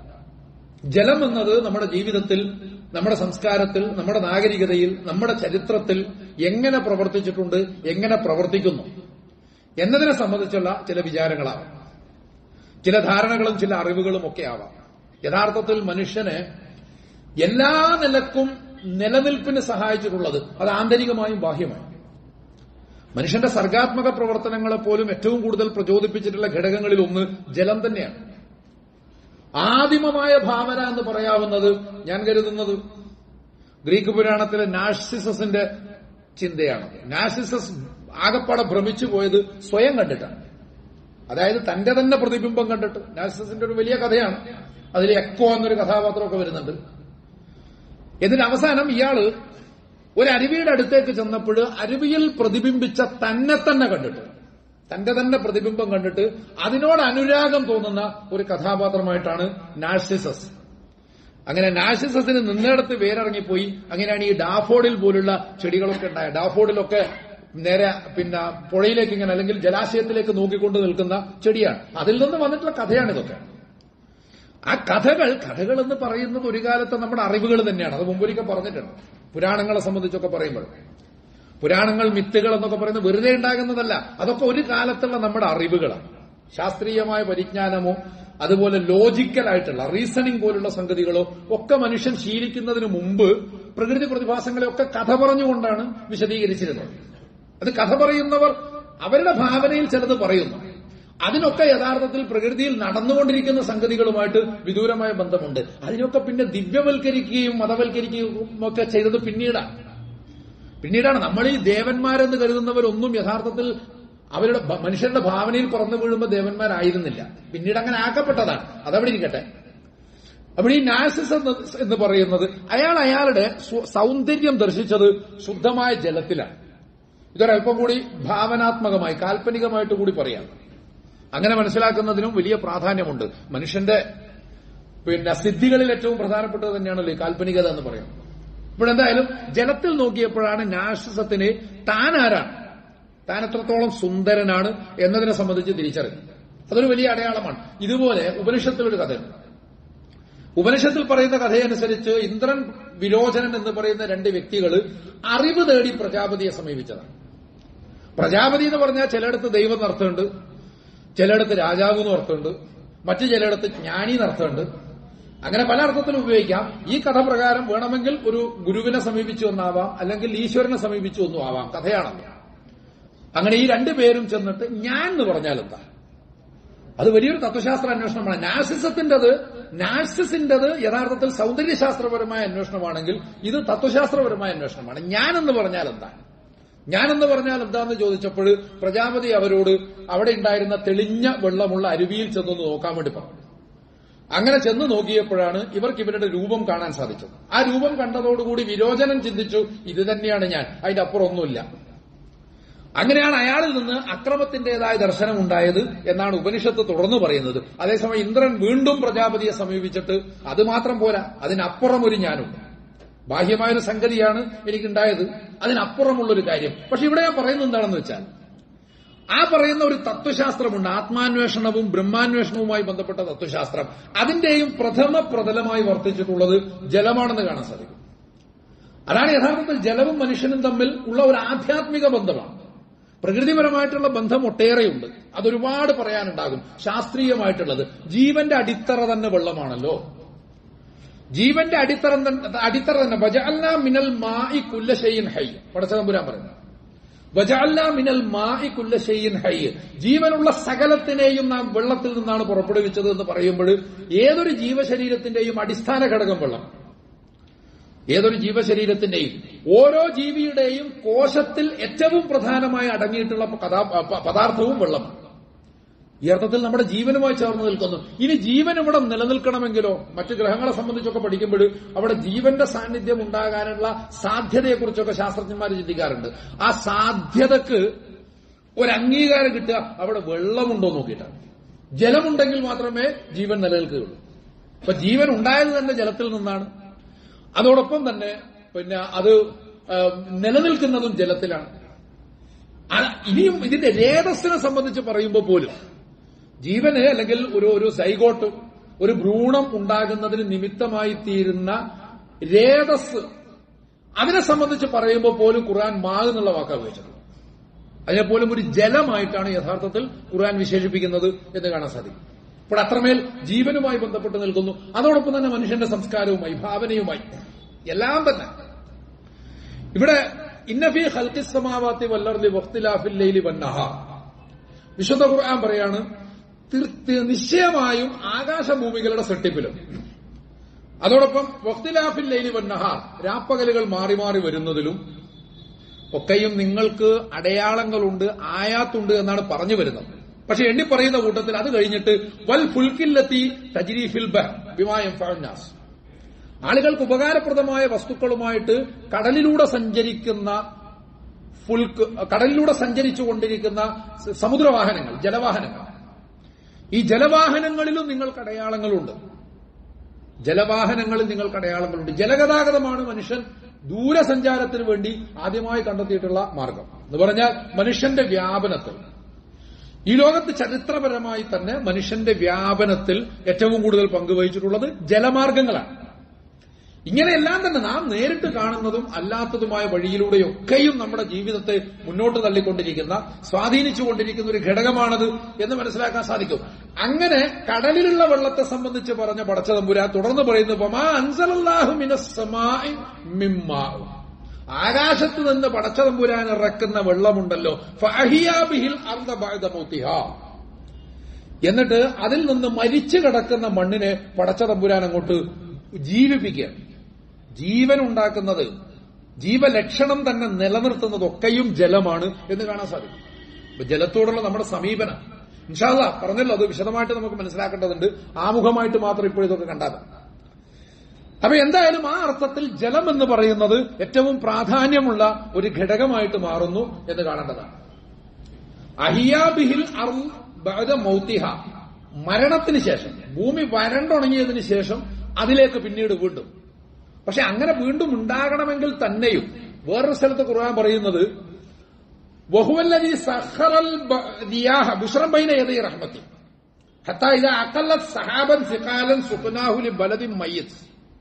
ജലം എന്നത് നമ്മുടെ ജീവിതത്തിൽ, നമ്മുടെ സംസ്കാരത്തിൽ, നമ്മുടെ നാഗരികതയിൽ, നമ്മുടെ ചരിത്രത്തിൽ എങ്ങനെ പ്രവർത്തിച്ചിട്ടുണ്ട്, എങ്ങനെ പ്രവർത്തിക്കുന്നു എന്നതിനെ സംബന്ധിച്ചുള്ള ചില വിചാരങ്ങളാവാം, ചില ധാരണകളും ചില അറിവുകളും ഒക്കെ ആവാം. യഥാർത്ഥത്തിൽ മനുഷ്യന് എല്ലാ നിലക്കും നിലനിൽപ്പിന് സഹായിച്ചിട്ടുള്ളത് അത് ആന്തരികമായും ബാഹ്യമായും. മനുഷ്യന്റെ സർഗാത്മക പ്രവർത്തനങ്ങളെ പോലും ഏറ്റവും കൂടുതൽ പ്രചോദിപ്പിച്ചിട്ടുള്ള ഘടകങ്ങളിൽ ഒന്ന് ജലം തന്നെയാണ്. ആദിമമായ ഭാവന എന്ന് പറയാവുന്നത് ഞാൻ കരുതുന്നത് ഗ്രീക്ക് പുരാണത്തിലെ നാർസിസസിന്റെ ചിന്തയാണ്. നാർസിസസ് ആകപ്പാടെ ഭ്രമിച്ചു പോയത് സ്വയം കണ്ടിട്ടാണ്. അതായത് തന്റെ തന്നെ പ്രതിബിംബം കണ്ടിട്ട്. നാർസിസസിന്റെ ഒരു വലിയ കഥയാണ്. അതിൽ എക്കോ എന്നൊരു കഥാപാത്രമൊക്കെ വരുന്നുണ്ട്. എന്നിട്ട് അവസാനം ഇയാള് ഒരു അരുവിയുടെ അടുത്തേക്ക് ചെന്നപ്പോൾ അരുവിയിൽ പ്രതിബിംബിച്ച തന്നെ തന്നെ കണ്ടിട്ട്, തന്റെ തന്നെ പ്രതിബിംബം കണ്ടിട്ട് അതിനോട് അനുരാഗം തോന്നുന്ന ഒരു കഥാപാത്രമായിട്ടാണ് നാർസിസസ്. അങ്ങനെ നാർസിസസിന് നിന്നിടത്ത് വേരിറങ്ങിപ്പോയി. അങ്ങനെയാണ് ഈ ഡാഫോഡിൽ പോലുള്ള ചെടികളൊക്കെ ഉണ്ടായത്. ഡാഫോഡിലൊക്കെ നേരെ പിന്നെ പുഴയിലേക്ക് ഇങ്ങനെ അല്ലെങ്കിൽ ജലാശയത്തിലേക്ക് നോക്കിക്കൊണ്ട് നിൽക്കുന്ന ചെടിയാണ്. അതിൽ നിന്ന് വന്നിട്ടുള്ള കഥയാണ് ഇതൊക്കെ. ആ കഥകൾ കഥകൾ എന്ന് പറയുന്നത് ഒരു കാലത്തെ നമ്മുടെ അറിവുകൾ തന്നെയാണ്. അത് മുമ്പൊരിക്കൽ പറഞ്ഞിട്ടുണ്ട്. പുരാണങ്ങളെ സംബന്ധിച്ചൊക്കെ പറയുമ്പോൾ പുരാണങ്ങൾ, മിത്തുകൾ എന്നൊക്കെ പറയുന്നത് വെറുതെ ഉണ്ടാകുന്നതല്ല. അതൊക്കെ ഒരു കാലത്തുള്ള നമ്മുടെ അറിവുകളാണ്. ശാസ്ത്രീയമായ പരിജ്ഞാനമോ അതുപോലെ ലോജിക്കലായിട്ടുള്ള റീസണിംഗ് പോലുള്ള സംഗതികളോ ഒക്കെ മനുഷ്യൻ ശീലിക്കുന്നതിന് മുമ്പ് പ്രകൃതി പ്രതിഭാസങ്ങളെയൊക്കെ കഥ പറഞ്ഞുകൊണ്ടാണ് വിശദീകരിച്ചിരുന്നത്. അത് കഥ പറയുന്നവർ അവരുടെ ഭാവനയിൽ ചിലത് പറയുന്നു. അതിനൊക്കെ യഥാർത്ഥത്തിൽ പ്രകൃതിയിൽ നടന്നുകൊണ്ടിരിക്കുന്ന സംഗതികളുമായിട്ട് വിദൂരമായ ബന്ധമുണ്ട്. അതിനൊക്കെ പിന്നെ ദിവ്യവൽക്കരിക്കുകയും മതവൽക്കരിക്കുകയും ഒക്കെ ചെയ്തത് പിന്നീടാണ് പിന്നീടാണ് നമ്മൾ ഈ ദേവന്മാരെന്ന് കരുതുന്നവരൊന്നും യഥാർത്ഥത്തിൽ അവരുടെ മനുഷ്യരുടെ ഭാവനയിൽ പറന്നു വീഴുമ്പോൾ ദേവന്മാരായിരുന്നില്ല. പിന്നീട് അങ്ങനെ ആക്കപ്പെട്ടതാണ്. അതവിടെ ഇരിക്കട്ടെ. അവിടെ ഈ നാർസിസസ് എന്ന് പറയുന്നത് അയാൾ അയാളുടെ സൗന്ദര്യം ദർശിച്ചത് ശുദ്ധമായ ജലത്തിലാണ്. ഇതൊരൽപ്പം കൂടി ഭാവനാത്മകമായി കാൽപ്പനികമായിട്ട് കൂടി പറയാം. അങ്ങനെ മനസ്സിലാക്കുന്നതിനും വലിയ പ്രാധാന്യമുണ്ട്. മനുഷ്യന്റെ പിന്നെ സിദ്ധികളിൽ ഏറ്റവും പ്രധാനപ്പെട്ടത് തന്നെയാണല്ലോ ഈ കാൽപ്പനികത എന്ന് പറയുന്നത്. ഇപ്പോഴെന്തായാലും ജലത്തിൽ നോക്കിയപ്പോഴാണ് നാർസിസത്തിന് താൻ ആരാണ്, താൻ എത്രത്തോളം സുന്ദരനാണ് എന്നതിനെ സംബന്ധിച്ച് തിരിച്ചറിഞ്ഞത്. അതൊരു വലിയ അടയാളമാണ്. ഇതുപോലെ ഉപനിഷത്തിലൊരു കഥയുണ്ട്. ഉപനിഷത്തിൽ പറയുന്ന കഥയനുസരിച്ച് ഇന്ദ്രൻ, വിരോചനൻ എന്ന് പറയുന്ന രണ്ട് വ്യക്തികൾ അറിവ് തേടി പ്രജാപതിയെ സമീപിച്ചതാണ്. പ്രജാപതി എന്ന് പറഞ്ഞാൽ ചിലയിടത്ത് ദൈവം എന്നർത്ഥമുണ്ട്, ചിലയിടത്ത് രാജാവ് എന്ന് അർത്ഥമുണ്ട്, മറ്റു ചിലയിടത്ത് ജ്ഞാനി എന്നർത്ഥമുണ്ട്. അങ്ങനെ പല അർത്ഥത്തിലും ഉപയോഗിക്കാം. ഈ കഥ പ്രകാരം വേണമെങ്കിൽ ഒരു ഗുരുവിനെ സമീപിച്ചു എന്നാവാം, അല്ലെങ്കിൽ ഈശ്വരനെ സമീപിച്ചു എന്നും ആവാം. കഥയാണല്ലോ. അങ്ങനെ ഈ രണ്ടു പേരും ചെന്നിട്ട് ഞാൻ എന്ന് പറഞ്ഞാൽ എന്താ, അത് വലിയൊരു തത്വശാസ്ത്ര അന്വേഷണമാണ്. നാർസിസത്തിന്റേത് നാർസിസിന്റേത് യഥാർത്ഥത്തിൽ സൗന്ദര്യശാസ്ത്രപരമായ അന്വേഷണമാണെങ്കിൽ ഇത് തത്വശാസ്ത്രപരമായ അന്വേഷണമാണ്. ഞാനെന്ന് പറഞ്ഞാൽ എന്താ ഞാനെന്ന് പറഞ്ഞാൽ എന്താന്ന് ചോദിച്ചപ്പോൾ പ്രജാപതി അവരോട് അവിടെ ഉണ്ടായിരുന്ന തെളിഞ്ഞ വെള്ളമുള്ള അരുവിയിൽ ചെന്നൊന്ന് നോക്കാൻ വേണ്ടി പറഞ്ഞു. അങ്ങനെ ചെന്ന് നോക്കിയപ്പോഴാണ് ഇവർക്ക് ഇവരുടെ രൂപം കാണാൻ സാധിച്ചത്. ആ രൂപം കണ്ടതോടുകൂടി വിരോചനം ചിന്തിച്ചു, ഇത് തന്നെയാണ് ഞാൻ, അതിന്റെ അപ്പുറം ഒന്നുമില്ല. അങ്ങനെയാണ് അയാളിൽ നിന്ന് അക്രമത്തിന്റേതായ ദർശനം ഉണ്ടായത് എന്നാണ് ഉപനിഷത്ത് തുടർന്ന് പറയുന്നത്. അതേസമയം ഇന്ദ്രൻ വീണ്ടും പ്രജാപതിയെ സമീപിച്ചിട്ട് അത് മാത്രം പോരാ, അതിനപ്പുറം ഒരു ഞാനുണ്ട്, ബാഹ്യമായൊരു സംഗതിയാണ് എനിക്കുണ്ടായത്, അതിനപ്പുറമുള്ളൊരു കാര്യം. പക്ഷെ ഇവിടെ ഞാൻ പറയുന്നത് എന്താണെന്ന് വെച്ചാൽ, ആ പറയുന്ന ഒരു തത്വശാസ്ത്രമുണ്ട്, ആത്മാന്വേഷണവും ബ്രഹ്മാന്വേഷണവുമായി ബന്ധപ്പെട്ട തത്വശാസ്ത്രം. അതിന്റെയും പ്രഥമ പ്രതലമായി വർത്തിച്ചിട്ടുള്ളത് ജലമാണെന്ന് കാണാൻ സാധിക്കും. അതാണ് യഥാർത്ഥത്തിൽ ജലവും മനുഷ്യനും തമ്മിൽ ഉള്ള ഒരു ആധ്യാത്മിക ബന്ധമാണ്. പ്രകൃതിപരമായിട്ടുള്ള ബന്ധം ഒട്ടേറെയുണ്ട്, അതൊരുപാട് പറയാനുണ്ടാകും. ശാസ്ത്രീയമായിട്ടുള്ളത് ജീവന്റെ അടിത്തറ തന്നെ വെള്ളമാണല്ലോ. ജീവന്റെ അടിത്തറ അടിത്തറ തന്നെ വജഅൽനാ മിനൽ മാഇ കുല്ല ശൈഇൻ ഹയ്യ്. പടച്ചതമ്പുരാൻ പറയുന്നു വജഅൽനാ മിനൽ മാഇ കുല്ല ശൈഇൻ ഹയ്യ്, ജീവനുള്ള സകലത്തിനെയും നാം വെള്ളത്തിൽ നിന്നാണ് പുറപ്പെടുവിച്ചത് എന്ന് പറയുമ്പോൾ ഏതൊരു ജീവശരീരത്തിന്റെയും അടിസ്ഥാന ഘടകം വെള്ളം. ഏതൊരു ജീവശരീരത്തിന്റെയും ഓരോ ജീവിയുടെയും കോശത്തിൽ ഏറ്റവും പ്രധാനമായി അടങ്ങിയിട്ടുള്ള പദാർത്ഥവും വെള്ളമാണ്. ഈ അർത്ഥത്തിൽ നമ്മുടെ ജീവനുമായി ചേർന്ന് നിൽക്കുന്നു. ഇനി ജീവൻ ഇവിടെ നിലനിൽക്കണമെങ്കിലോ മറ്റു ഗ്രഹങ്ങളെ സംബന്ധിച്ചൊക്കെ പഠിക്കുമ്പോൾ അവിടെ ജീവന്റെ സാന്നിധ്യം ഉണ്ടാകാനുള്ള സാധ്യതയെക്കുറിച്ചൊക്കെ ശാസ്ത്രജ്ഞന്മാർ ചിന്തിക്കാറുണ്ട്. ആ സാധ്യതക്ക് ഒരു അംഗീകാരം കിട്ടുക അവിടെ വെള്ളമുണ്ടോ നോക്കിയിട്ടാണ്. ജലമുണ്ടെങ്കിൽ മാത്രമേ ജീവൻ നിലനിൽക്കുകയുള്ളൂ. അപ്പൊ ജീവൻ ഉണ്ടായത് തന്നെ ജലത്തിൽ നിന്നാണ്. അതോടൊപ്പം തന്നെ പിന്നെ അത് നിലനിൽക്കുന്നതും ജലത്തിലാണ്. ഇനിയും ഇതിന്റെ രേതസ്സിനെ സംബന്ധിച്ച് പറയുമ്പോൾ പോലും ജീവന് അല്ലെങ്കിൽ ഒരു ഒരു സൈഗോട്ട് ഒരു ഭ്രൂണം ഉണ്ടാകുന്നതിന് നിമിത്തമായി തീരുന്ന രേതസ്, അതിനെ സംബന്ധിച്ച് പറയുമ്പോൾ പോലും ഖുർആൻ മാ എന്നുള്ള വാക്കാണ് ഉപയോഗിച്ചത്. അതിനെപ്പോലും ഒരു ജലമായിട്ടാണ് യഥാർത്ഥത്തിൽ ഖുർആൻ വിശേഷിപ്പിക്കുന്നത് എന്ന് കാണാൻ സാധിക്കും. അപ്പോൾ അത്രമേൽ ജീവനുമായി ബന്ധപ്പെട്ട് നിൽക്കുന്നു. അതോടൊപ്പം തന്നെ മനുഷ്യന്റെ സംസ്കാരവുമായി ഭാവനയുമായി എല്ലാം തന്നെ. ഇവിടെ ഇന്നഫീ ഖൽഖിസ് സമാവാതി വൽഅർളി വഖ്തിലാഫിൽ ലൈലി വന്നഹാർ, വിശുദ്ധ ഖുർആൻ പറയാണ് നിശ്ചയമായും ആകാശഭൂമികളുടെ സൃഷ്ടിപ്പിലും അതോടൊപ്പം വഖ്തിലാഫിൽ ലൈലി വന്നഹാർ, രാപ്പകലുകൾ മാറി മാറി വരുന്നതിലും ഒക്കെയും നിങ്ങൾക്ക് അടയാളങ്ങളുണ്ട്, ആയാത്തുണ്ട് എന്നാണ് പറഞ്ഞു വരുന്നത്. പക്ഷെ എണ്ണി പറയുന്ന കൂട്ടത്തിൽ അത് കഴിഞ്ഞിട്ട് വൽ ഫുൽക്കില്ലത്തി തജ്രീഫിൽ ബഹ് ബിമാ യൻഫഉൻ നാസ്, ആളുകൾക്ക് ഉപകാരപ്രദമായ വസ്തുക്കളുമായിട്ട് കടലിലൂടെ സഞ്ചരിക്കുന്ന ഫുൽക്ക്, കടലിലൂടെ സഞ്ചരിച്ചുകൊണ്ടിരിക്കുന്ന സമുദ്രവാഹനങ്ങൾ, ജലവാഹനങ്ങൾ. ഈ ജലവാഹനങ്ങളിലും നിങ്ങൾക്ക് അടയാളങ്ങളുണ്ട്. ജലവാഹനങ്ങളിൽ നിങ്ങൾക്ക് അടയാളങ്ങളുണ്ട്. ജലഗതാഗതമാണ് മനുഷ്യൻ ദൂരസഞ്ചാരത്തിന് വേണ്ടി ആദ്യമായി കണ്ടെത്തിയിട്ടുള്ള മാർഗം എന്ന് പറഞ്ഞാൽ മനുഷ്യന്റെ വ്യാപനത്തിൽ, ഈ ലോകത്ത് ചരിത്രപരമായി തന്നെ മനുഷ്യന്റെ വ്യാപനത്തിൽ ഏറ്റവും കൂടുതൽ പങ്കുവഹിച്ചിട്ടുള്ളത് ജലമാർഗങ്ങളാണ്. ഇങ്ങനെയെല്ലാം തന്നെ നാം നേരിട്ട് കാണുന്നതും അല്ലാത്തതുമായ വഴിയിലൂടെയൊക്കെയും നമ്മുടെ ജീവിതത്തെ മുന്നോട്ട് തള്ളിക്കൊണ്ടിരിക്കുന്ന, സ്വാധീനിച്ചുകൊണ്ടിരിക്കുന്ന ഒരു ഘടകമാണത് എന്ന് മനസ്സിലാക്കാൻ സാധിക്കും. അങ്ങനെ കടലിലുള്ള വെള്ളത്തെ സംബന്ധിച്ച് പറഞ്ഞ പടച്ചതമ്പുരാൻ തുടർന്ന് പറയുന്നു വമാ അൻസലല്ലാഹു മിനസ് സമാഇ മിമ്മാ, ആകാശത്ത് നിന്ന് പടച്ചതമ്പുരാൻ ഇറക്കുന്ന വെള്ളമുണ്ടല്ലോ ഫഅഹിയാ ബിഹിൽ അർദ ബഅദ മൗതിഹാ, എന്നിട്ട് അതിൽ നിന്ന് മരിച്ചു കിടക്കുന്ന മണ്ണിനെ പടച്ചതമ്പുരാൻ അങ്ങോട്ട് ജീവിപ്പിക്കുക. ജീവൻ ഉണ്ടാക്കുന്നത്, ജീവലക്ഷണം തന്നെ നിലനിർത്തുന്നതൊക്കെയും ജലമാണ് എന്ന് കാണാൻ സാധിക്കും. അപ്പൊ ജലത്തോടുള്ള നമ്മുടെ സമീപനം ഇൻഷാ അല്ലാഹ് പറഞ്ഞല്ലോ, അത് വിശദമായിട്ട് നമുക്ക് മനസ്സിലാക്കേണ്ടതുണ്ട്. ആമുഖമായിട്ട് മാത്രം ഇപ്പോഴിതൊക്കെ കണ്ടാൽ. അപ്പൊ എന്തായാലും ആ അർത്ഥത്തിൽ ജലം എന്ന് പറയുന്നത് ഏറ്റവും പ്രാധാന്യമുള്ള ഒരു ഘടകമായിട്ട് മാറുന്നു എന്ന് കാണേണ്ടതാണ്. അഹിയാ ബിഹിൽ അർദ് ബഅദ മൗതിഹ, മരണത്തിന് ശേഷം, ഭൂമി വരണ്ടുണങ്ങിയതിന് ശേഷം അതിലേക്ക് പിന്നീട് വീണ്ടും. പക്ഷെ അങ്ങനെ വീണ്ടും ഉണ്ടാകണമെങ്കിൽ തന്നെയും വേറൊരു സ്ഥലത്ത് ഖുർആൻ പറയുന്നത് വഹുവല്ലദീ സഖറൽ റിയാഹ ബുശ്റൻ ബൈന യദൈ റഹ്മതി ഹത്താ ഇദാ അഖല്ലത് സഹാബൻ സിഖാലൻ സുഖനാഹു ലിബലദിൻ മയ്യിത്,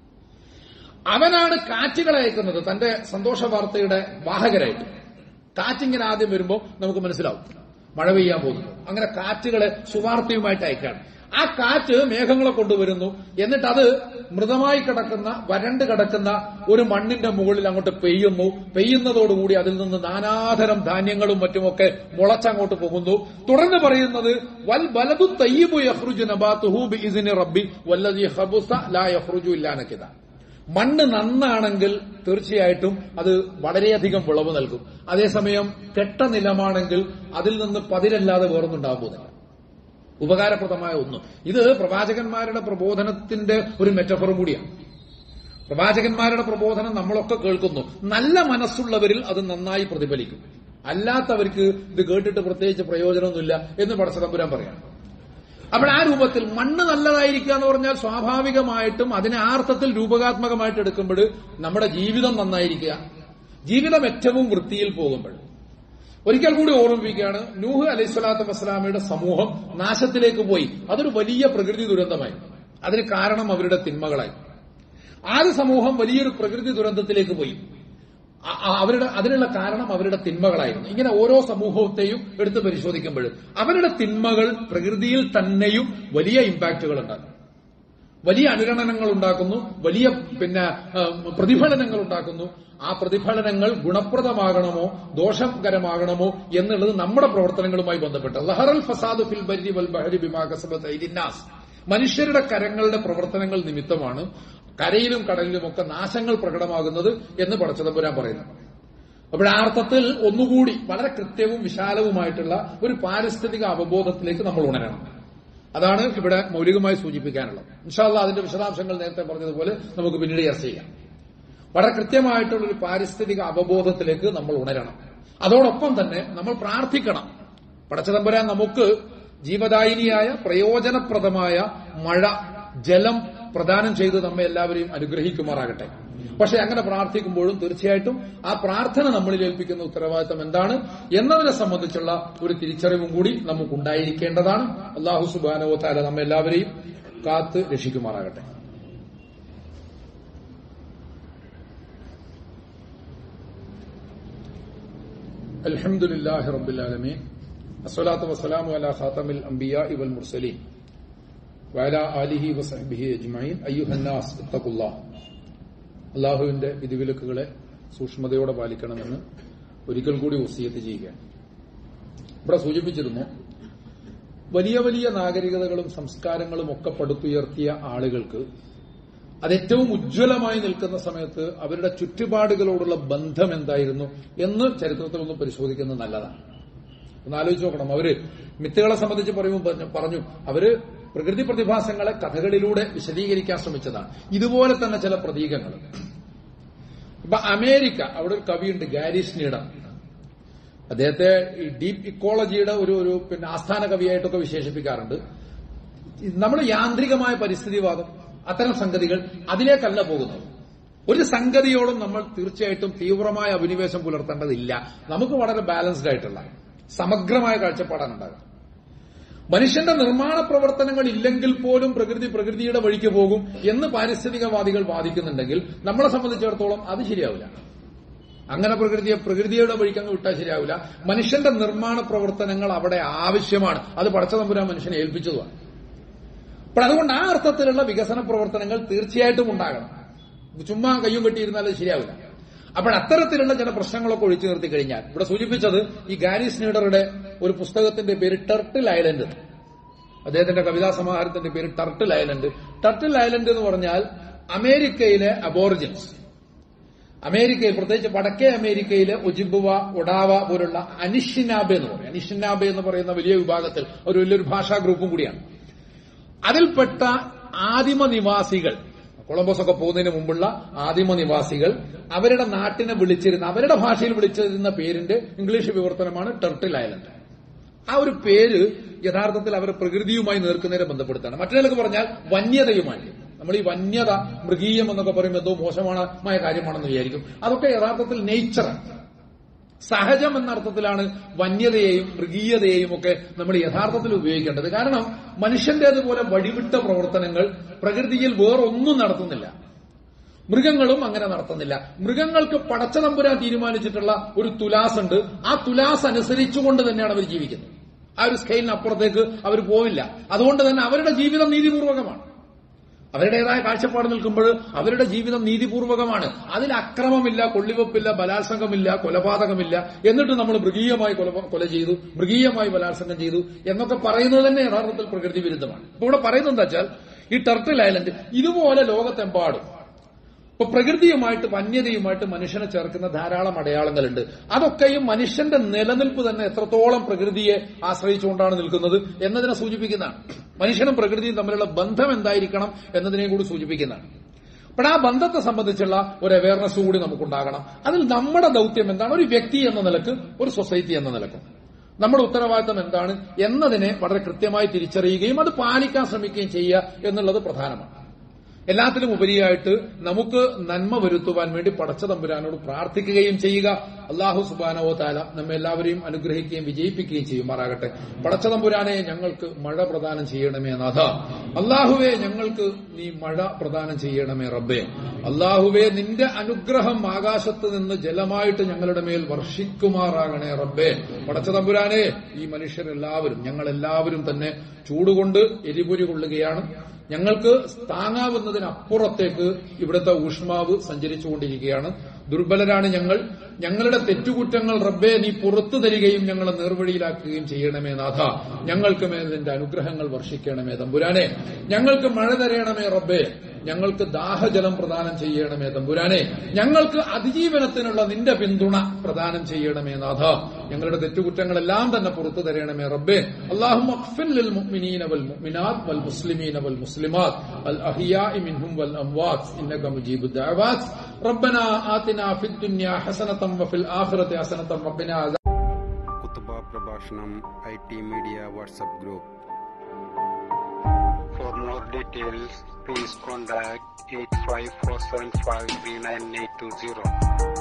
അവനാണ് കാറ്റുകളെ അയക്കുന്നത് തന്റെ സന്തോഷ വാർത്തയുടെ വാഹകരായിട്ട്. കാറ്റിങ്ങനെ ആദ്യം വരുമ്പോൾ നമുക്ക് മനസ്സിലാവും മഴ പെയ്യാൻ പോകുന്നത്. അങ്ങനെ കാറ്റുകളെ സുവാർത്തയുമായിട്ട് അയക്കാണ്. ആ കാറ്റ് മേഘങ്ങളെ കൊണ്ടുവരുന്നു. എന്നിട്ട് അത് മൃതമായി കിടക്കുന്ന വരണ്ട് കിടക്കുന്ന ഒരു മണ്ണിന്റെ മുകളിൽ അങ്ങോട്ട് പെയ്യുന്നു. പെയ്യുന്നതോടുകൂടി അതിൽ നിന്ന് നാനാതരം ധാന്യങ്ങളും മറ്റുമൊക്കെ മുളച്ചങ്ങോട്ട് പോകുന്നു. തുടർന്ന് പറയുന്നത് വൽ ബലദു തയ്യിബു യഖ്റുജു നബാതുഹു ബിഇസ്നി റബ്ബി വല്ലദീ ഖബുസ ലാ യഖ്റുജു ഇല്ലാ നകിദ. മണ്ണ് നന്നാണെങ്കിൽ തീർച്ചയായിട്ടും അത് വളരെയധികം വിളവ് നൽകും. അതേസമയം കെട്ട നിലമാണെങ്കിൽ അതിൽ നിന്ന് പതിരല്ലാതെ വേറൊന്നുണ്ടാകാൻ പോകുന്നില്ല, ഉപകാരപ്രദമായ ഒന്നും. ഇത് പ്രവാചകന്മാരുടെ പ്രബോധനത്തിന്റെ ഒരു മെറ്റഫറും കൂടിയാണ്. പ്രവാചകന്മാരുടെ പ്രബോധനം നമ്മളൊക്കെ കേൾക്കുന്നു. നല്ല മനസ്സുള്ളവരിൽ അത് നന്നായി പ്രതിഫലിക്കും, അല്ലാത്തവർക്ക് ഇത് കേട്ടിട്ട് പ്രത്യേകിച്ച് പ്രയോജനമൊന്നുമില്ല എന്ന് പടച്ചതമ്പുരാൻ പറയാണ്. അപ്പോൾ ആ രൂപത്തിൽ മണ്ണ് നല്ലതായിരിക്കുക എന്ന് പറഞ്ഞാൽ സ്വാഭാവികമായിട്ടും അതിനെ ആ അർത്ഥത്തിൽ രൂപകാത്മകമായിട്ട് എടുക്കുമ്പോൾ നമ്മുടെ ജീവിതം നന്നായിരിക്കുക, ജീവിതം ഏറ്റവും വൃത്തിയിൽ പോകുമ്പോൾ. ഒരിക്കൽ കൂടി ഓർമ്മിപ്പിക്കുകയാണ്, നൂഹ് അലൈഹിസ്സലാത്തു വസ്സലാമയുടെ സമൂഹം നാശത്തിലേക്ക് പോയി. അതൊരു വലിയ പ്രകൃതി ദുരന്തമായി. അതിന് കാരണം അവരുടെ തിന്മകളായി. ആദ്യ സമൂഹം വലിയൊരു പ്രകൃതി ദുരന്തത്തിലേക്ക് പോയി. അവരുടെ അതിനുള്ള കാരണം അവരുടെ തിന്മകളായിരുന്നു. ഇങ്ങനെ ഓരോ സമൂഹത്തെയും എടുത്ത് പരിശോധിക്കുമ്പോൾ അവരുടെ തിന്മകൾ പ്രകൃതിയിൽ തന്നെയും വലിയ ഇമ്പാക്റ്റുകൾ ഉണ്ടാക്കും, വലിയ അനുരണനങ്ങൾ ഉണ്ടാക്കുന്നു, വലിയ പിന്നെ പ്രതിഫലനങ്ങൾ ഉണ്ടാക്കുന്നു. ആ പ്രതിഫലനങ്ങൾ ഗുണപ്രദമാകണമോ ദോഷകരമാകണമോ എന്നുള്ളത് നമ്മുടെ പ്രവർത്തനങ്ങളുമായി ബന്ധപ്പെട്ട് ലഹറൽ ഫസാദു ഫിൽ ബർരി വൽ ബഹരി ബിമാ കസബത് ഐദിന്നാസ്, മനുഷ്യരുടെ കരങ്ങളുടെ പ്രവർത്തനങ്ങൾ നിമിത്തമാണ് കരയിലും കടലിലുമൊക്കെ നാശങ്ങൾ പ്രകടമാകുന്നത് എന്ന് പടച്ചതമ്പുരാൻ പറയുന്നു. അപ്പോൾ ആ അർത്ഥത്തിൽ ഒന്നുകൂടി വളരെ കൃത്യവും വിശാലവുമായിട്ടുള്ള ഒരു പാരിസ്ഥിതിക അവബോധത്തിലേക്ക് നമ്മൾ ഉണരണം. അതാണ് ഇവിടെ മൗലികമായി സൂചിപ്പിക്കാനുള്ളത്. ഇൻഷാ അല്ലാഹ് അതിന്റെ വിശദാംശങ്ങൾ നേരത്തെ പറഞ്ഞതുപോലെ നമുക്ക് പിന്നീട് ചർച്ച ചെയ്യാം. വളരെ കൃത്യമായിട്ടുള്ള ഒരു പാരിസ്ഥിതിക അവബോധത്തിലേക്ക് നമ്മൾ ഉണരണം. അതോടൊപ്പം തന്നെ നമ്മൾ പ്രാർത്ഥിക്കണം, പടച്ചതമ്പുരാൻ നമുക്ക് ജീവദായിനിയായ പ്രയോജനപ്രദമായ മഴ, ജലം പ്രദാനം ചെയ്ത് നമ്മെ എല്ലാവരെയും അനുഗ്രഹിക്കുമാറാകട്ടെ. പക്ഷെ അങ്ങനെ പ്രാർത്ഥിക്കുമ്പോഴും തീർച്ചയായിട്ടും ആ പ്രാർത്ഥന നമ്മളിൽ ഏൽപ്പിക്കുന്ന ഉത്തരവാദിത്തം എന്താണ് എന്നതിനെ സംബന്ധിച്ചുള്ള ഒരു തിരിച്ചറിവും കൂടി നമുക്കുണ്ടായിരിക്കേണ്ടതാണ്. അല്ലാഹു സുബ്ഹാനഹു വ തആല നമ്മെ എല്ലാവരെയും കാത്ത് രക്ഷിക്കുമാറാകട്ടെ. അൽഹംദുലില്ലാഹി റബ്ബിൽ ആലമീൻ അസ്സലാത്തു വസ്സലാമു അലാ ഖാതമിൽ അംബിയാഇ വൽ മുർസലീൻ വഅലാ ആലിഹി വസഹ്ബിഹി അജ്മഈൻ അയ്യുഹന്നാസ് ഇത്തഖുല്ലാഹ്. അല്ലാഹുവിന്റെ വിധിവിലക്കുകളെ സൂക്ഷ്മതയോടെ പാലിക്കണമെന്ന് ഒരിക്കൽ കൂടി വസിയത്ത് ചെയ്യുകയാണ്. ഇവിടെ സൂചിപ്പിച്ചിരുന്നു, വലിയ വലിയ നാഗരികതകളും സംസ്കാരങ്ങളും ഒക്കെ പടുത്തുയർത്തിയ ആളുകൾക്ക് അത് ഏറ്റവും ഉജ്ജ്വലമായി നിൽക്കുന്ന സമയത്ത് അവരുടെ ചുറ്റുപാടുകളോടുള്ള ബന്ധം എന്തായിരുന്നു എന്ന് ചരിത്രത്തിൽ ഒന്ന് പരിശോധിക്കുന്നത് നല്ലതാണ്. ഒന്ന് ആലോചിച്ച് നോക്കണം. അവര് മിത്തുകളെ സംബന്ധിച്ച് പറയുമ്പോൾ പറഞ്ഞു അവര് പ്രകൃതി പ്രതിഭാസങ്ങളെ കഥകളിലൂടെ വിശദീകരിക്കാൻ ശ്രമിച്ചതാണ്. ഇതുപോലെ തന്നെ ചില പ്രതീകങ്ങൾ. ഇപ്പൊ അമേരിക്ക, അവിടെ ഒരു കവിയുണ്ട് ഗാരി സ്നീഡർ. അദ്ദേഹത്തെ ഈ ഡീപ് ഇക്കോളജിയുടെ ഒരു ഒരു പിന്നെ ആസ്ഥാന കവിയായിട്ടൊക്കെ വിശേഷിപ്പിക്കാറുണ്ട്. നമ്മൾ യാന്ത്രികമായ പരിസ്ഥിതിവാദം, അത്തരം സംഗതികൾ അതിലേക്കല്ല പോകുന്നത്. ഒരു സംഗതിയോടും നമ്മൾ തീർച്ചയായിട്ടും തീവ്രമായ അഭിനിവേശം പുലർത്തേണ്ടതില്ല. നമുക്ക് വളരെ ബാലൻസ്ഡ് ആയിട്ടുള്ള സമഗ്രമായ കാഴ്ചപ്പാടാണ് ഉണ്ടാകുക. മനുഷ്യന്റെ നിർമ്മാണ പ്രവർത്തനങ്ങൾ ഇല്ലെങ്കിൽ പോലും പ്രകൃതി പ്രകൃതിയുടെ വഴിക്ക് പോകും എന്ന് പാരിസ്ഥിതികവാദികൾ വാദിക്കുന്നുണ്ടെങ്കിൽ നമ്മളെ സംബന്ധിച്ചിടത്തോളം അത് ശരിയാവില്ല. അങ്ങനെ പ്രകൃതിയെ പ്രകൃതിയുടെ വഴിക്ക് അങ്ങ് വിട്ടാൽ ശരിയാവില്ല. മനുഷ്യന്റെ നിർമ്മാണ പ്രവർത്തനങ്ങൾ അവിടെ ആവശ്യമാണ്. അത് പടച്ചതമ്പുരാൻ മനുഷ്യനെ ഏൽപ്പിച്ചതുമാണ്. അപ്പോൾ അതുകൊണ്ട് ആ അർത്ഥത്തിലുള്ള വികസന പ്രവർത്തനങ്ങൾ തീർച്ചയായിട്ടും ഉണ്ടാകണം. ചുമ്മാ കയ്യും കെട്ടിയിരുന്നാൽ അത് ശരിയാവില്ല. അപ്പോൾ അത്തരത്തിലുള്ള ചില പ്രശ്നങ്ങളൊക്കെ ഒഴിച്ചു നിർത്തി കഴിഞ്ഞാൽ, ഇവിടെ സൂചിപ്പിച്ചത് ഈ ഗാരി സ്നീഡറുടെ ഒരു പുസ്തകത്തിന്റെ പേര് ടർട്ടിൽ ഐലൻഡ്. അദ്ദേഹത്തിന്റെ കവിതാ സമാഹാരത്തിന്റെ പേര് ടർട്ടിൽ ഐലൻഡ്. ടർട്ടിൽ ഐലൻഡ് എന്ന് പറഞ്ഞാൽ അമേരിക്കയിലെ അബോറിജിൻസ്, അമേരിക്കയിൽ പ്രത്യേകിച്ച് വടക്കേ അമേരിക്കയിലെ ഒജിബുവ, ഒഡാവ പോലുള്ള അനിഷിനാബെ എന്ന് പറയും. അനിഷിനാബെ എന്ന് പറയുന്ന വലിയ വിഭാഗത്തിൽ ഒരു വലിയൊരു ഭാഷാ ഗ്രൂപ്പും കൂടിയാണ്. അതിൽപ്പെട്ട ആദിമ നിവാസികൾ, കൊളംബോസ് ഒക്കെ പോകുന്നതിന് മുമ്പുള്ള ആദിമ നിവാസികൾ അവരുടെ നാട്ടിനെ വിളിച്ചിരുന്ന, അവരുടെ ഭാഷയിൽ വിളിച്ചിരുന്ന പേരിന്റെ ഇംഗ്ലീഷ് വിവർത്തനമാണ് ടർട്ടിൽ ഐലൻഡ്. ആ ഒരു പേര് യഥാർത്ഥത്തിൽ അവർ പ്രകൃതിയുമായി നേർക്കുന്നതിനെ ബന്ധപ്പെടുത്താണ്. മറ്റൊരാൾക്ക് പറഞ്ഞാൽ വന്യതയുമായി. നമ്മൾ ഈ വന്യത, മൃഗീയം എന്നൊക്കെ പറയുമ്പോൾ എന്തോ മോശമായ കാര്യമാണെന്ന് വിചാരിക്കും. അതൊക്കെ യഥാർത്ഥത്തിൽ നേച്ചറാണ്, സഹജം എന്ന അർത്ഥത്തിലാണ് വന്യതയെയും മൃഗീയതയെയും ഒക്കെ നമ്മൾ യഥാർത്ഥത്തിൽ ഉപയോഗിക്കേണ്ടത്. കാരണം മനുഷ്യന്റേതുപോലെ വഴിവിട്ട പ്രവർത്തനങ്ങൾ പ്രകൃതിയിൽ വേറൊന്നും നടത്തുന്നില്ല. മൃഗങ്ങളും അങ്ങനെ നടത്തുന്നില്ല. മൃഗങ്ങൾക്ക് പടച്ചതമ്പുരാൻ തീരുമാനിച്ചിട്ടുള്ള ഒരു തുലാസ് ഉണ്ട്. ആ തുലാസ് അനുസരിച്ചുകൊണ്ട് തന്നെയാണ് അവർ ജീവിക്കുന്നത്. ആ ഒരു സ്കെയിലിന് അപ്പുറത്തേക്ക് അവർ പോവില്ല. അതുകൊണ്ട് തന്നെ അവരുടെ ജീവിതം നീതിപൂർവകമാണ്. അവരുടേതായ കാഴ്ചപ്പാട് നിൽക്കുമ്പോൾ അവരുടെ ജീവിതം നീതിപൂർവകമാണ്. അതിൽ അക്രമമില്ല, കൊള്ളിവെപ്പില്ല, ബലാത്സംഗമില്ല, കൊലപാതകമില്ല. എന്നിട്ട് നമ്മൾ മൃഗീയമായി കൊല കൊല ചെയ്തു, മൃഗീയമായി ബലാത്സംഗം ചെയ്തു എന്നൊക്കെ പറയുന്നത് തന്നെ യഥാർത്ഥത്തിൽ പ്രകൃതി വിരുദ്ധമാണ്. ഇപ്പൊ ഇവിടെ പറയുന്നത് എന്താ വെച്ചാൽ ഈ ടർട്ടിൽ ഐലൻഡ് ഇതുപോലെ ലോകത്തെമ്പാടും ഇപ്പൊ പ്രകൃതിയുമായിട്ട് വന്യതയുമായിട്ട് മനുഷ്യനെ ചേർക്കുന്ന ധാരാളം അടയാളങ്ങളുണ്ട്. അതൊക്കെയും മനുഷ്യന്റെ നിലനിൽപ്പ് തന്നെ എത്രത്തോളം പ്രകൃതിയെ ആശ്രയിച്ചുകൊണ്ടാണ് നിൽക്കുന്നത് എന്നതിനെ സൂചിപ്പിക്കുന്നതാണ്. മനുഷ്യനും പ്രകൃതിയും തമ്മിലുള്ള ബന്ധം എന്തായിരിക്കണം എന്നതിനെയും കൂടി സൂചിപ്പിക്കുന്നതാണ്. അപ്പോൾ ആ ബന്ധത്തെ സംബന്ധിച്ചുള്ള ഒരു അവയർനെസ് കൂടി നമുക്കുണ്ടാകണം. അതിൽ നമ്മുടെ ദൌത്യം എന്താണ്, ഒരു വ്യക്തി എന്ന നിലക്ക്, ഒരു സൊസൈറ്റി എന്ന നിലക്ക് നമ്മുടെ ഉത്തരവാദിത്തം എന്താണ് എന്നതിനെ വളരെ കൃത്യമായി തിരിച്ചറിയുകയും അത് പാലിക്കാൻ ശ്രമിക്കുകയും ചെയ്യുക എന്നുള്ളത് പ്രധാനമാണ്. എല്ലാത്തിലും ഉപരിയായിട്ട് നമുക്ക് നന്മ വരുത്തുവാൻ വേണ്ടി പടച്ച തമ്പുരാനോട് പ്രാർത്ഥിക്കുകയും ചെയ്യുക. അല്ലാഹു സുബ്ഹാനഹു വ തആല നമ്മെ എല്ലാവരെയും അനുഗ്രഹിക്കുകയും വിജയിപ്പിക്കുകയും ചെയ്യുമാറാകട്ടെ. പടച്ച തമ്പുരാനെ ഞങ്ങൾക്ക് മഴ പ്രദാനം ചെയ്യണമേ നാഥ. അല്ലാഹുവേ ഞങ്ങൾക്ക് നീ മഴ പ്രദാനം ചെയ്യണമേ റബ്ബേ. അല്ലാഹുവേ നിന്റെ അനുഗ്രഹം ആകാശത്ത് നിന്ന് ജലമായിട്ട് ഞങ്ങളുടെ മേൽ വർഷിക്കുമാറാകണേ റബ്ബേ. പടച്ച തമ്പുരാനെ ഈ മനുഷ്യരെല്ലാവരും ഞങ്ങളെല്ലാവരും തന്നെ ചൂടുകൊണ്ട് എരിപൊരി കൊള്ളുകയാണ്. ഞങ്ങൾക്ക് താങ്ങാവുന്നതിനപ്പുറത്തേക്ക് ഇവിടുത്തെ ഊഷ്മാവ് സഞ്ചരിച്ചുകൊണ്ടിരിക്കുകയാണ്. ദുർബലരാണ് ഞങ്ങൾ. ഞങ്ങളുടെ തെറ്റുകുറ്റങ്ങൾ റബ്ബേ നീ പുറത്തു തരികയും ഞങ്ങളെ നേർവഴിയിലാക്കുകയും ചെയ്യണമേ നാഥ. ഞങ്ങൾക്ക് മേൽ നിന്റെ അനുഗ്രഹങ്ങൾ വർഷിക്കണമേ തമ്പുരാനെ. ഞങ്ങൾക്ക് മഴ തരയണമേ റബ്ബേ. ഞങ്ങൾക്ക് ദാഹജലം പ്രദാനം ചെയ്യണമേ തമ്പുരാനെ. ഞങ്ങൾക്ക് അതിജീവനത്തിനുള്ള നിന്റെ പിന്തുണ പ്രദാനം ചെയ്യണമേ നാഥ. ഞങ്ങളുടെ തെറ്റുകുറ്റങ്ങളെല്ലാം തന്നെ പുറത്തു തരണമേ റബ്ബേ. അല്ലാഹുമ്മ ഗ്ഫിർ ലിൽ മുഅ്മിനീന വൽ മുഅ്മിനാത്ത് വൽ മുസ്ലിമീന വൽ മുസ്ലിമാത്ത് അൽ അഹ്യാഇ മിൻഹും വൽ അംവാത്ത് ഇന്നക മുജീബുദ് ദഅവാത്ത്. റബ്ബനാ ആതിനാ ഫിദ് ദുനിയാ ഹസനതൻ വഫിൽ ആഖിറതി ഹസനതൻ വഖിനാ അദാബ. കുതുബ പ്രഭാഷണം I T media WhatsApp group. For more details, please contact eight five four seven five three nine eight two zero.